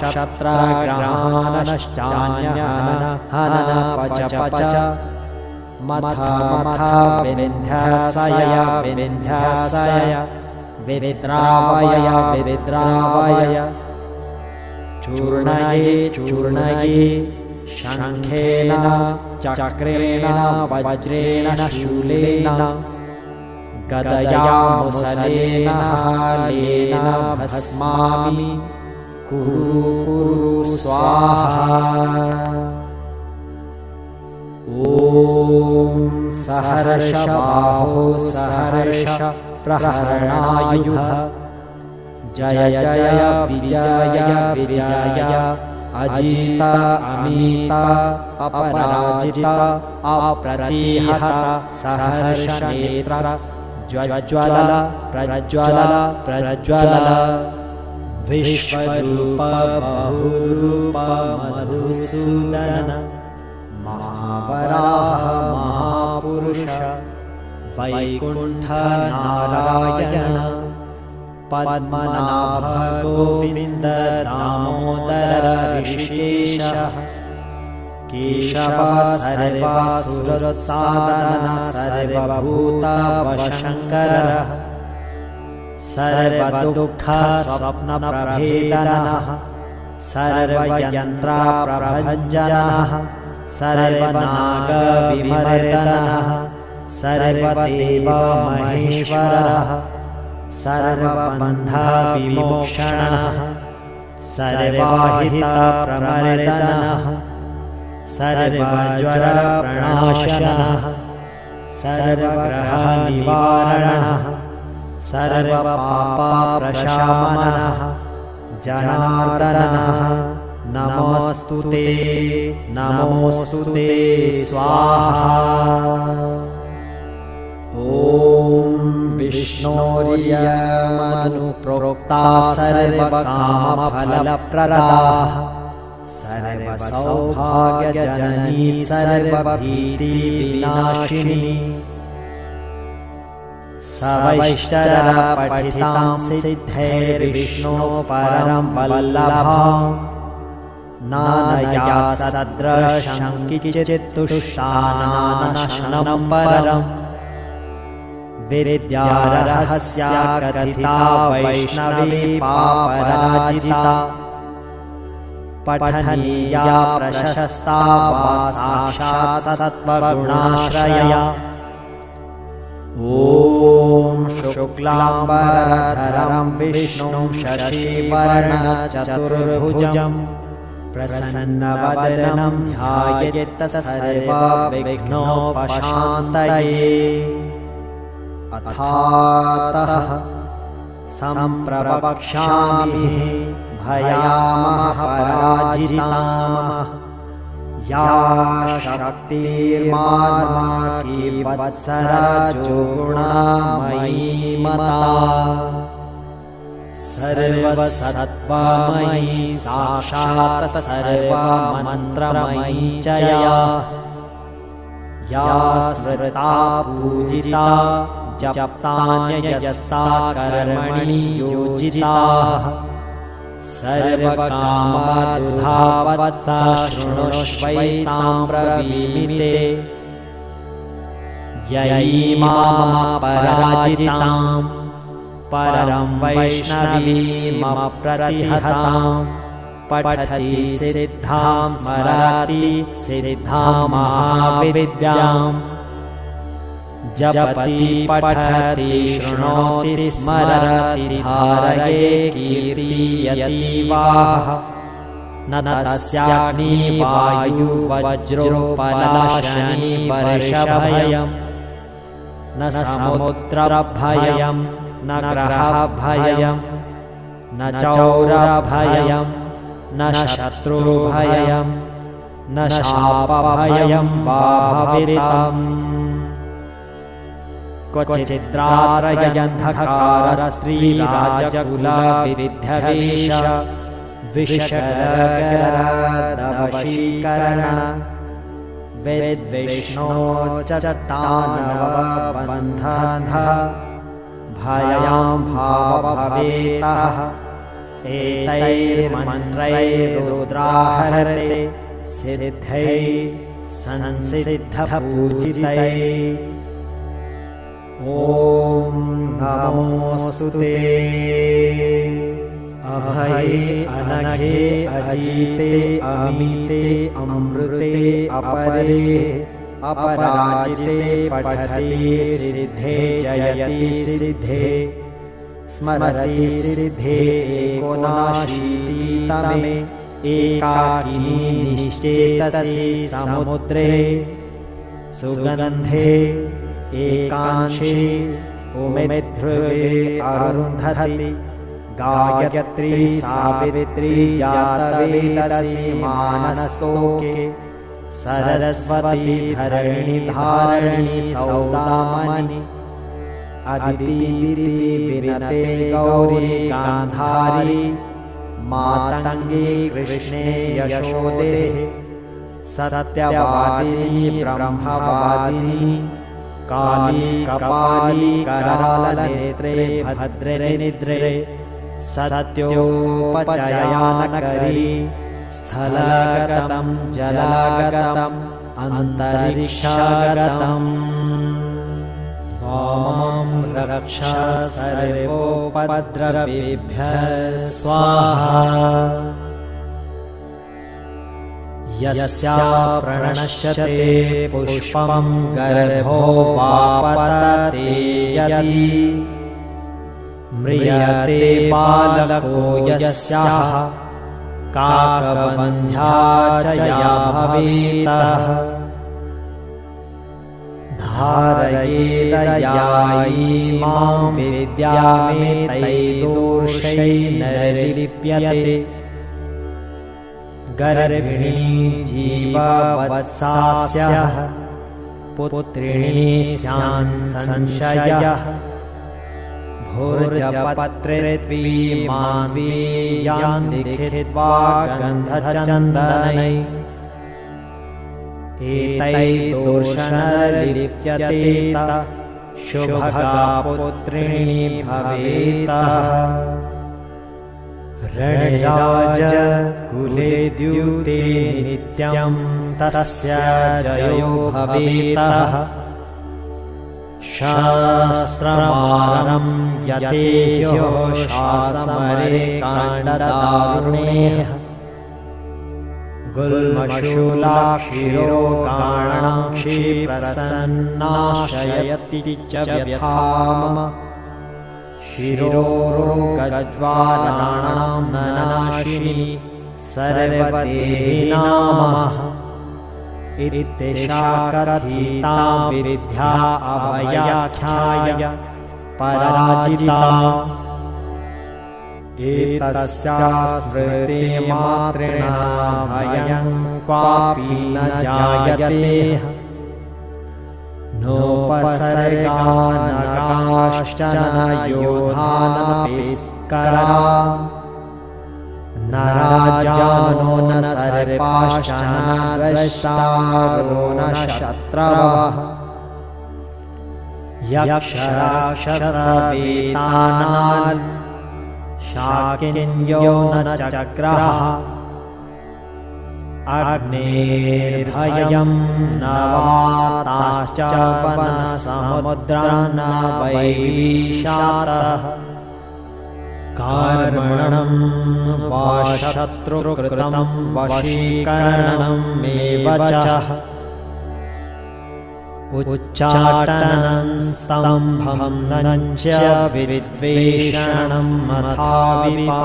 नक्षत्रग्रहानश्चान्यहनन पच पच मथ मथ विन्ध्यासय विन्ध्यासय विद्रावय विद्रावय चूर्णये चूर्णये शङ्खेन चक्रेण वज्रेण शूलेन गदया मुसलेन हालेन भस्मामि कुरु कुरु स्वाहा। ॐ सहर्ष बाहो सहर्ष प्रहरणायुध जय जय विजय विजय अजित अमित अपराजित अप्रतिहत सहर्ष नेत्र ज्वज्वल प्रज्वल प्रज्वल विश्वरूप बहुरूप मधुसूदन महावराह महापुरुष वैकुण्ठ नारायण पद्मनाभ गोविन्द दामोदर ऋषिकेश केशव सर्वासुरसादन सर्वभूतवशङ्करः सर्वदुःख स्वप्नप्रभेदनः सर्वयन्त्रप्रभञ्जनः सर्वनागविमर्दनः सर्वदेव महेश्वरः सर्वबन्धविमोक्षणः सर्वाहितप्रमर्दनः सर्वज्वरप्रणाशनः सर्वग्रहनिवारणः सर्वपापप्रशमनः जनार्दनः नमोऽस्तुते नमोऽस्तुते स्वाहा। ॐ विष्णोर्यमनुप्रोक्ता सर्वकामफलप्रदाः सर्वसौभाग्यजननी सर्वभीतिविनाशिनी सवैश्चर पठितां सिद्धैर्विष्णो परं वल्लभां नानया सदृशं किञ्चित्तुष्टानानशनं परम् विद्यारहस्या कथिता वैष्णवी पापराजिता पठनीया प्रशस्ता वा साक्षात् सत्त्वगुणाश्रया। ॐ शुक्लाम्बरधरं विष्णुं शशिवर्णचतुर्भुजं प्रसन्नवदनं ध्यायेत् सर्वविघ्नोपशान्तये। अथातः सम्प्रवक्ष्यामि भयामः पराजितामः या शक्तिर्मार्माकी वत्सरजोगुणामयी मता सर्वसत्त्वमयी साक्षात् सर्वमन्त्रमयी च या स्मृता पूजिता जप्तान्ययसा कर्मणि योजिता सर्वकामादुधावत्सा शृणुष्वैतां ब्रवीमि ते ययीमामपराजितां परं वैष्णवीमप्रतिहतां पठति सिद्धां स्मरति सिद्धां महाविद्याम् जपति पठति शृणोति स्मरति धारये कीर्तयति वाह न तस्याग्नि वायु वज्रोपलाशनि वर्षभयं न समुद्रभयं न ग्रहभयं न चौरभयं न शत्रुभयं न शापभयं वा भवितम् क्वचिद्रात्रयन्धकारस्त्रीराजकुलविद्धवेश विषकरदवशीकरण वेद्विष्णो चट्टानवबन्धनः भयां भावभवेतः एतैर्मन्त्रैरुद्राहरते सिद्धै संसिद्धपूजितै। ॐ नमोऽस्तुते। अभये अनघे अजिते अमिते अमृते अपरे अपराजिते पठति सिद्धे जयति सिद्धे स्मरति सिद्धे एकोनाशीतितमे एकाकिनी निश्चेतसि समुद्रे सुगन्धे एकांशे उमेध्रुवे अरुन्धति गायत्री सावित्री जातवेदसी मानस्तोके सरस्वती धरणी धारणी सौदामणि अदिति विनते गौरी गान्धारी मातंगी कृष्णे यशोदे सत्यवादिनी ब्रह्मवादिनी काली कपाली करालनेत्रे भद्रे निद्रे सत्योपचयानकरी स्थलगतं जलागतम् अन्तरिक्षागतम्। वामं रक्ष सर्वोपद्रवेभ्यः स्वाहा। यस्या प्रणश्यते पुष्पं गर्भो वापतते यदि म्रियते बालको यस्याः काकवन्ध्या च या भवेतः धारयेदयायीमां विद्यामेतैर्दोषैर्नलिप्यते गर्भिणी जीववत्सास्यः पुत्रिणी स्यान् संशयः भोर्जपत्रित्वीमान्वीयान् लिखित्वा गन्धचन्दनै एतैर्दोषैर्लिप्यते शुभगा पुत्रिणी भवेतः। रणराज कुले द्यूते नित्यं तस्य जयो भवेतः शास्त्रमारं यतेह्यो शासमरे काण्डदारुणेः गुल्मशूलाक्षिरोगाणाक्षी प्रसन्नाशयति च व्यथाम् शिरोरोगज्वालानां नाशिनी सर्वदेहिनामः इत्येषा कथिता विद्या अभयाख्याय पराजिता। एतस्या स्मृतिमात्रेण भयं क्वापि न जायते नोपसर्गा न काश्चन योधानपिस्करा न राजानो न सर्पाश्चन द्रष्टारो न शत्रवः यक्षराक्षसवेतानां शाकिन्यो न चक्रः अग्नेर्भयं न वाताश्च वनसमुद्रान् न वैशातः कर्मणं वा शत्रुकृतं वशीकरणमेव च उच्चाटनं स्तम्भनं च विद्वेषणं मथाविपा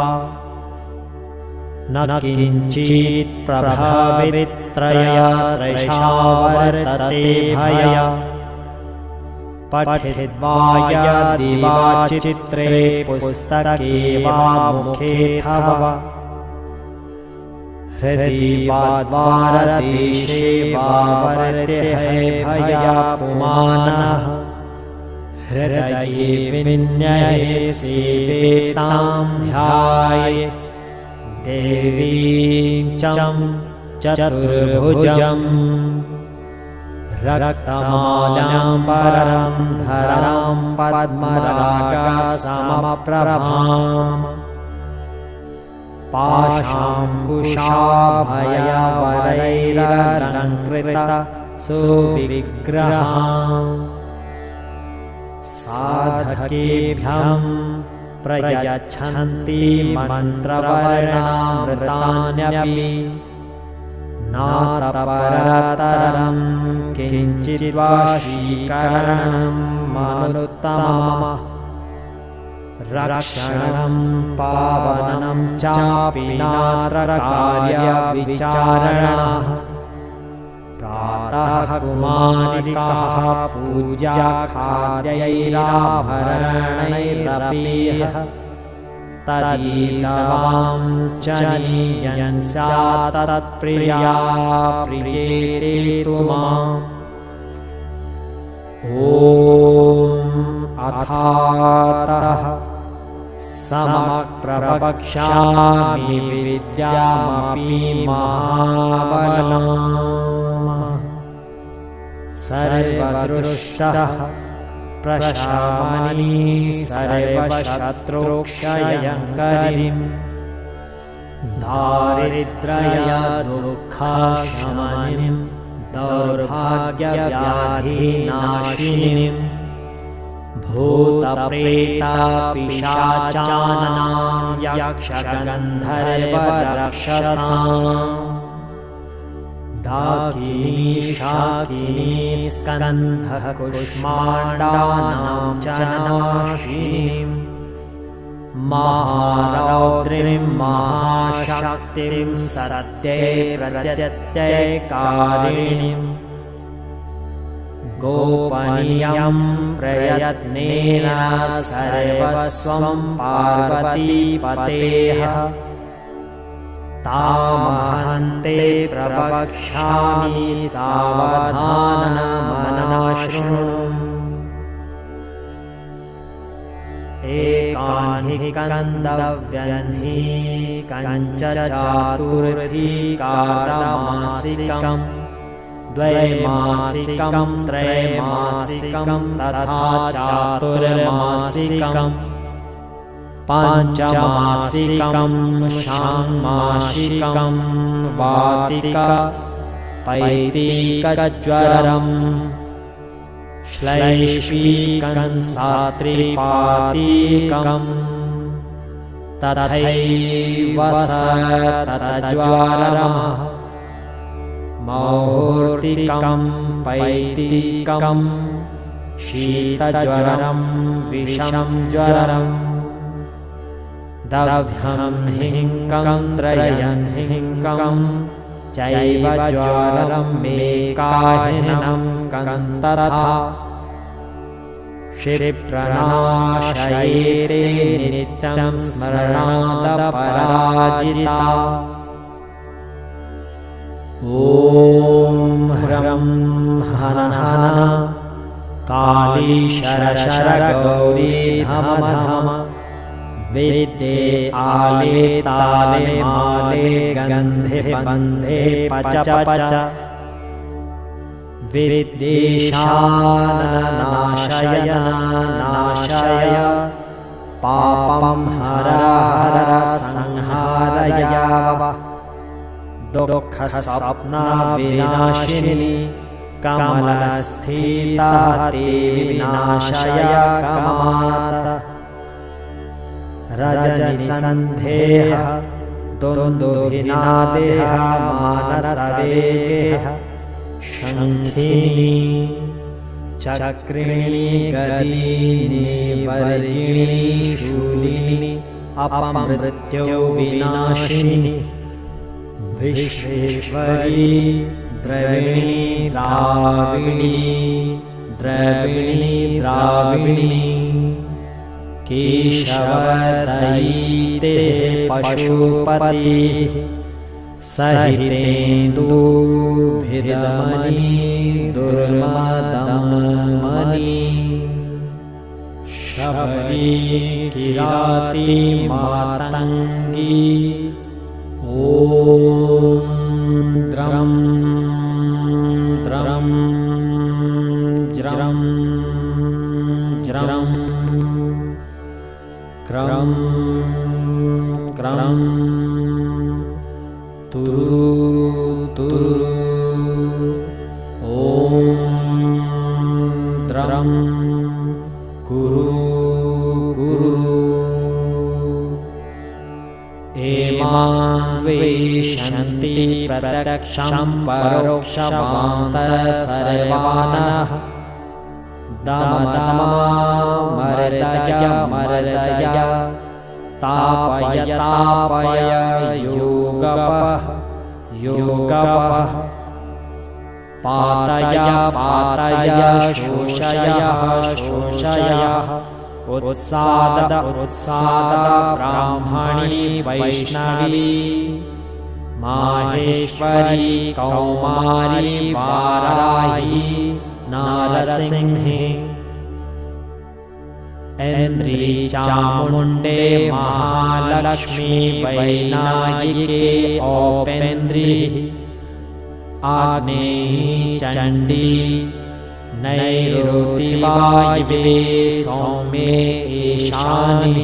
न किञ्चित् प्रभावित्रया त्रैषावर्तते भया पठित्वा यदि वा चित्रे पुस्तके वा मुखेऽथवा हृदि वा द्वारदेशे वा वर्तेहे भया पुमानः हृदये विन्यये सीदेतां ध्याये देवीं चं चतुर्भुजम् रक्तमाल्याम्बरं धरां पद्मरागसमप्रभाम् पाशाङ्कुशाभयवरैरलङ्कृत सुविग्रहाम् साधकेभ्यं प्रयच्छन्ति मन्त्रवर्णामृतान्यपि नातपरतरं किञ्चिद्वाशीकरणं मनुत्तमम् रक्षणं पावनं चापि नात्र कार्यविचारणः प्रातः कुमारिकाः पूजा खाद्यैराभरणैरपीह तदीदवां च नीयन् स्यात् तत्प्रिया प्रियेते तु माम् ॐ अथातः समप्रवक्ष्यामि विद्यामपि महाबलाम् सर्वदृष्टः प्रशमनी सर्वशत्रुक्षयङ्करीं दारिद्र्यदुःखशमनीं दौर्भाग्यव्याधिनाशिनीं भूतप्रेतपिशाचानां यक्षगन्धर्वराक्षसाम् दाकिनी शाकिनी स्कन्धकुष्माण्डानां च नाशिनीं महारौद्रीं महाशक्तिं सत्यै प्रत्यत्यैकारिणीं गोपनीयं प्रयत्नेन सर्वस्वं पार्वतीपतेः तामहन्ते प्रवक्ष्यामि सावधानमनः शृणु एकान्हि कन्दव्यह्नि कञ्च चातुर्थीकादमासिकं द्वैमासिकं त्रैमासिकं तथा चातुर्मासिकम् पञ्चमासिकं षाण्मासिकं वातिकपैतिकज्वरं श्लैष्पीकं सात्रिपातिकं तथैव सततज्वरम् मौहूर्तिकं पैतिकं शीतज्वरं विषं ज्वरम् दभ्यं हिङ्कं त्रयं हिङ्कं चैव ज्वरं मेकाहिनं तथा क्षिप्रनाशयेते नित्यं स्मरणादपराजिता ॐ ह्रं हनः काली शर शर गौरी धम धम विद्ये आले ताले माले गन्धे बन्धे पच पच विद्येशाननाशय नाशय पापं हर हर संहारयाव दुःखस्वप्नविनाशिनी कमलस्थिता ते विनाशय कमात रजनिसन्धेह दुन्दुभिनादेह मानसवेगेह शङ्खिनी चक्रिणी गदिनी वर्जिनी शूलिनी अपमृत्यो विनाशिनी विश्वेश्वरी द्रविणी द्राविणी द्रविणी द्राविणी केशवतयीते पशुपति सहितेन्दुभिदमनी दुर्मदमनी शबरी किराती मातंगी ॐ द्रं द्रं ज्रं ज्रं क्रं क्रं तुरु तुरु ॐ द्रं कुरु कुरु एमान्वेषन्ति प्रत्यक्षं परोक्षमान्तः सर्वानः दमदमा मर्दय मर्दय तापय तापय योगपः योगपः पातय पातय शोषय शोषय उत्साद उत्साद ब्राह्मणी वैष्णवी माहेश्वरी कौमारी वाराही नारसिंहे ऐन्द्री चामुण्डे महालक्ष्मी वैनायिके औपेन्द्री आग्नेयी चण्डी नैऋति वायवे सौम्ये ईशानि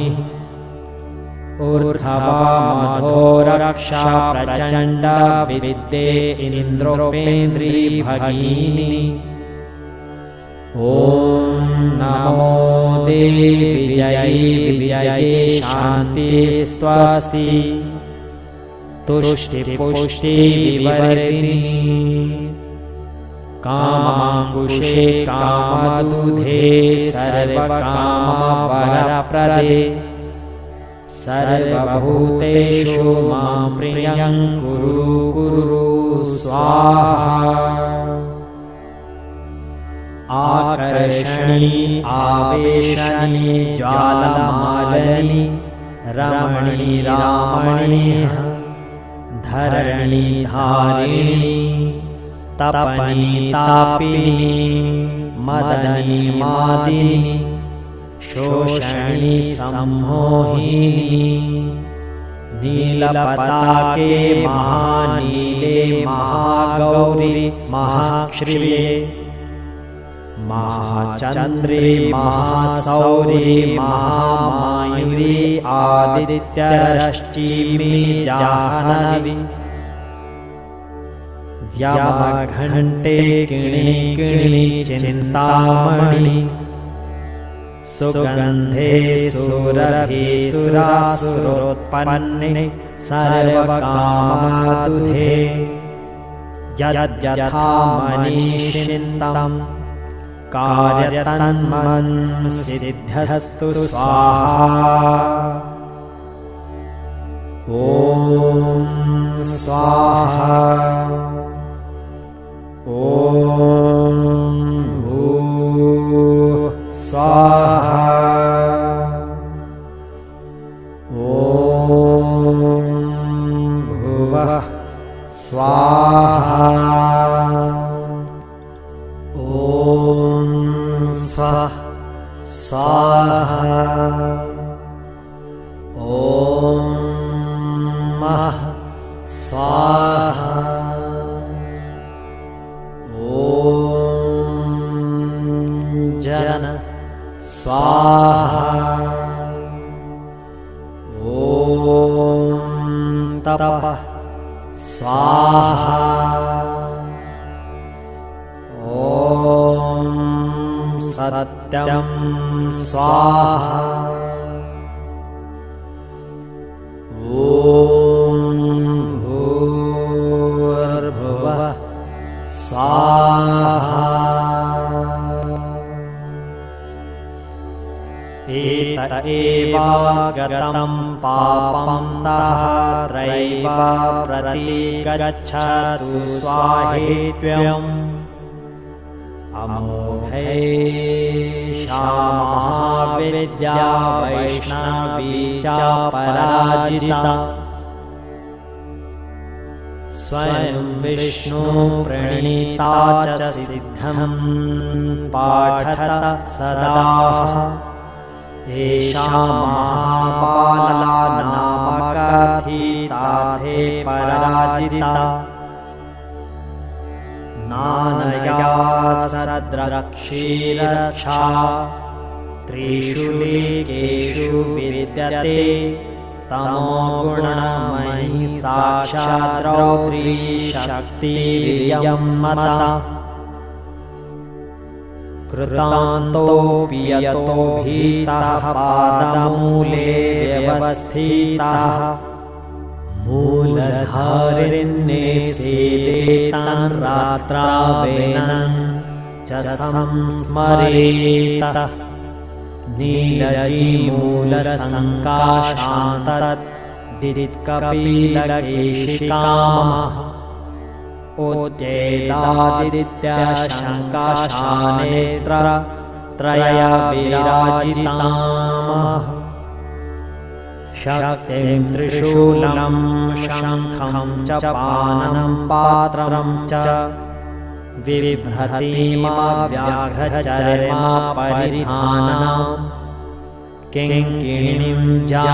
ऊर्ध्वा मधोरक्षा प्रचण्ड विद्ये इन्द्रोपेन्द्री भगिनी ॐ नमो देवी विजयी विजये शान्ति स्वस्ति तुष्टि पुष्टि विवर्धिनी कामाङ्कुशे कामदुधे सर्वकामवरप्रदे सर्वभूतेषु मां प्रियं कुरु कुरु स्वाहा आकर्षणी आवेशनी ज्वालमालिनी रमणी रामणी धरणी धारिणी तपनी तापिनी मदनी मादिनी शोषणी सम्मोहिनी नीलपताके महानीले महागौरी महाश्रिये महाचन्द्रे महासौरी महामायुरी आदित्यरश्चिमी जाह्नवी यमघण्टे किणी किणी चिन्तामणि सुगन्धे सुरभि सुरासुरोत्पन्ने सर्वकामदुधे यद्यथा मनीषिन्तम् कार्यतन्मन् सिद्ध्यस्तु स्वाहा ॐ स्वाहा ॐ भूः स्वाहा ॐ भुवः स्वाहा ॐ स्वः स्वाहा ॐ महः स्वाहा ॐ जन स्वाहा ॐ तपः स्वाहा ॐ सत्यं स्वाहा ॐ भूर्भुवः स्वाहा एत एवागतं पापं तत्रैव प्रतिगच्छतु स्वाहेत्वम् अमोघैषा महाविद्या वैष्णवी च पराजिता स्वयं विष्णु प्रणीता च सिद्धं पाठत सदा एषा महाबाला नाम कथिताथे पराजिता नानया सद्रक्षीरक्षा त्रिषु लोकेषु विद्यते तमोगुणमयी साक्षात् रौद्री शक्तिरियं मता कृतान्तोऽपि यतो भीतः पादमूले व्यवस्थितः मूलधारिण्येसेदेतं रात्रावेनं च संस्मरेत नीलजीमूलसङ्काशान्तदित्कपिलकेशिकामः ओत्येतादित्याशङ्काशानेत्र त्रया विराजितामः शक्तिं त्रिशूलं शङ्खं च पाणं पात्रं च बिभ्रतीमाव्याघ्रचर्मापरिधानं किङ्किणीं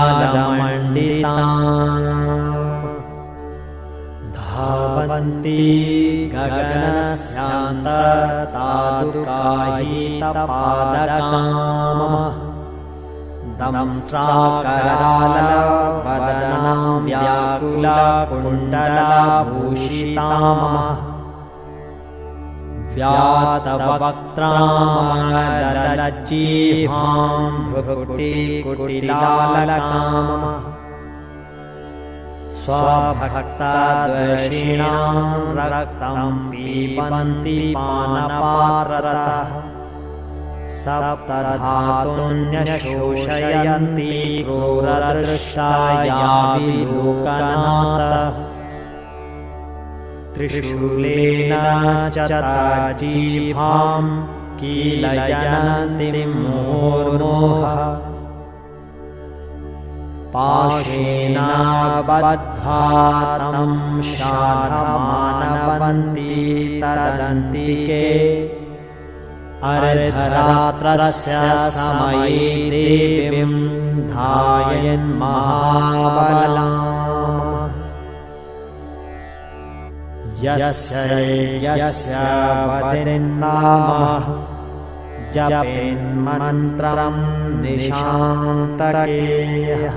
जालमण्डिताम् धावन्ती गगनस्यान्ततादुकायितपादकामः दंष्ट्राकरालवदनां व्याकुलकुण्डलभूषितामः व्यातवक्त्रामलज्जीभां भ्रुकुटिकुटिलालकामः स्वभक्तद्वेषिणां रक्तं पिबन्ति पानपात्रतः सप्तधातुन्यशोषयन्ति क्रूरदृष्टा या विलोकनात् त्रिशूलेन च तजीभां कीलयन्ति मुहुर्मुहुः पाशेन बद्ध्वा तं शाधमानवन्ति तदन्तिके अर्धरात्रस्य समये देवीं ध्यायन्महाबलाम् यस्य यस्य वदन्नामः जपेन्मन्त्रं निशान्तकेयः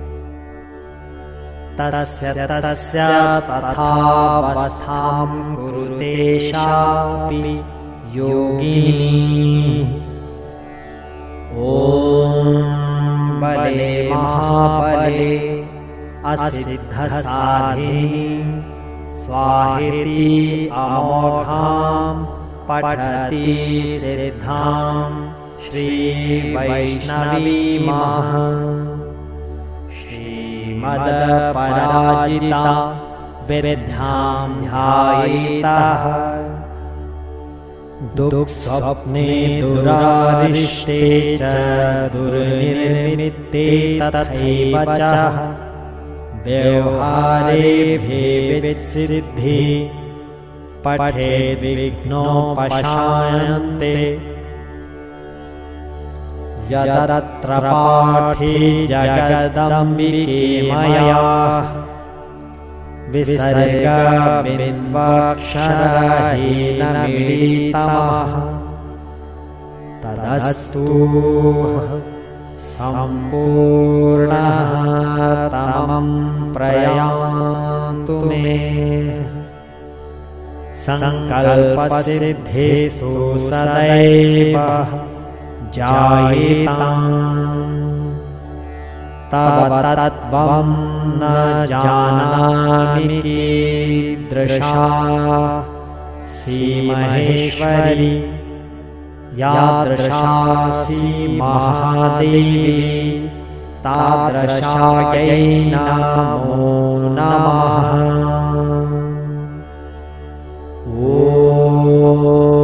तस्य तस्य तथावस्थां कुरुते शापि योगिनी ॐ बले महाबले असिद्धसाधिनी स्वाहेति अमोघां पठति सिद्धां श्रीवैष्णवीमः श्रीमदपराजिता विद्यां ध्यायेतः दुःस्वप्ने दुरारिष्टे च दुर्निर्मित्ते तथैव च व्यवहारे भेवित्सिद्धि पठेद्विघ्नोपशायन्ते यदत्र पाठे जगदम्बिके मया विसर्गबिन्वाक्षरहेन मिलितमः तदस्तु सम्पूर्णः तमं प्रयान्तु मे संकल्पसिद्धेषु सदैव जायेताम् तव तत्त्वं न जानामि कीदृशा सीमहेश्वरी यादृशासि महादेवी तादृशायै नमो नमः। ॐ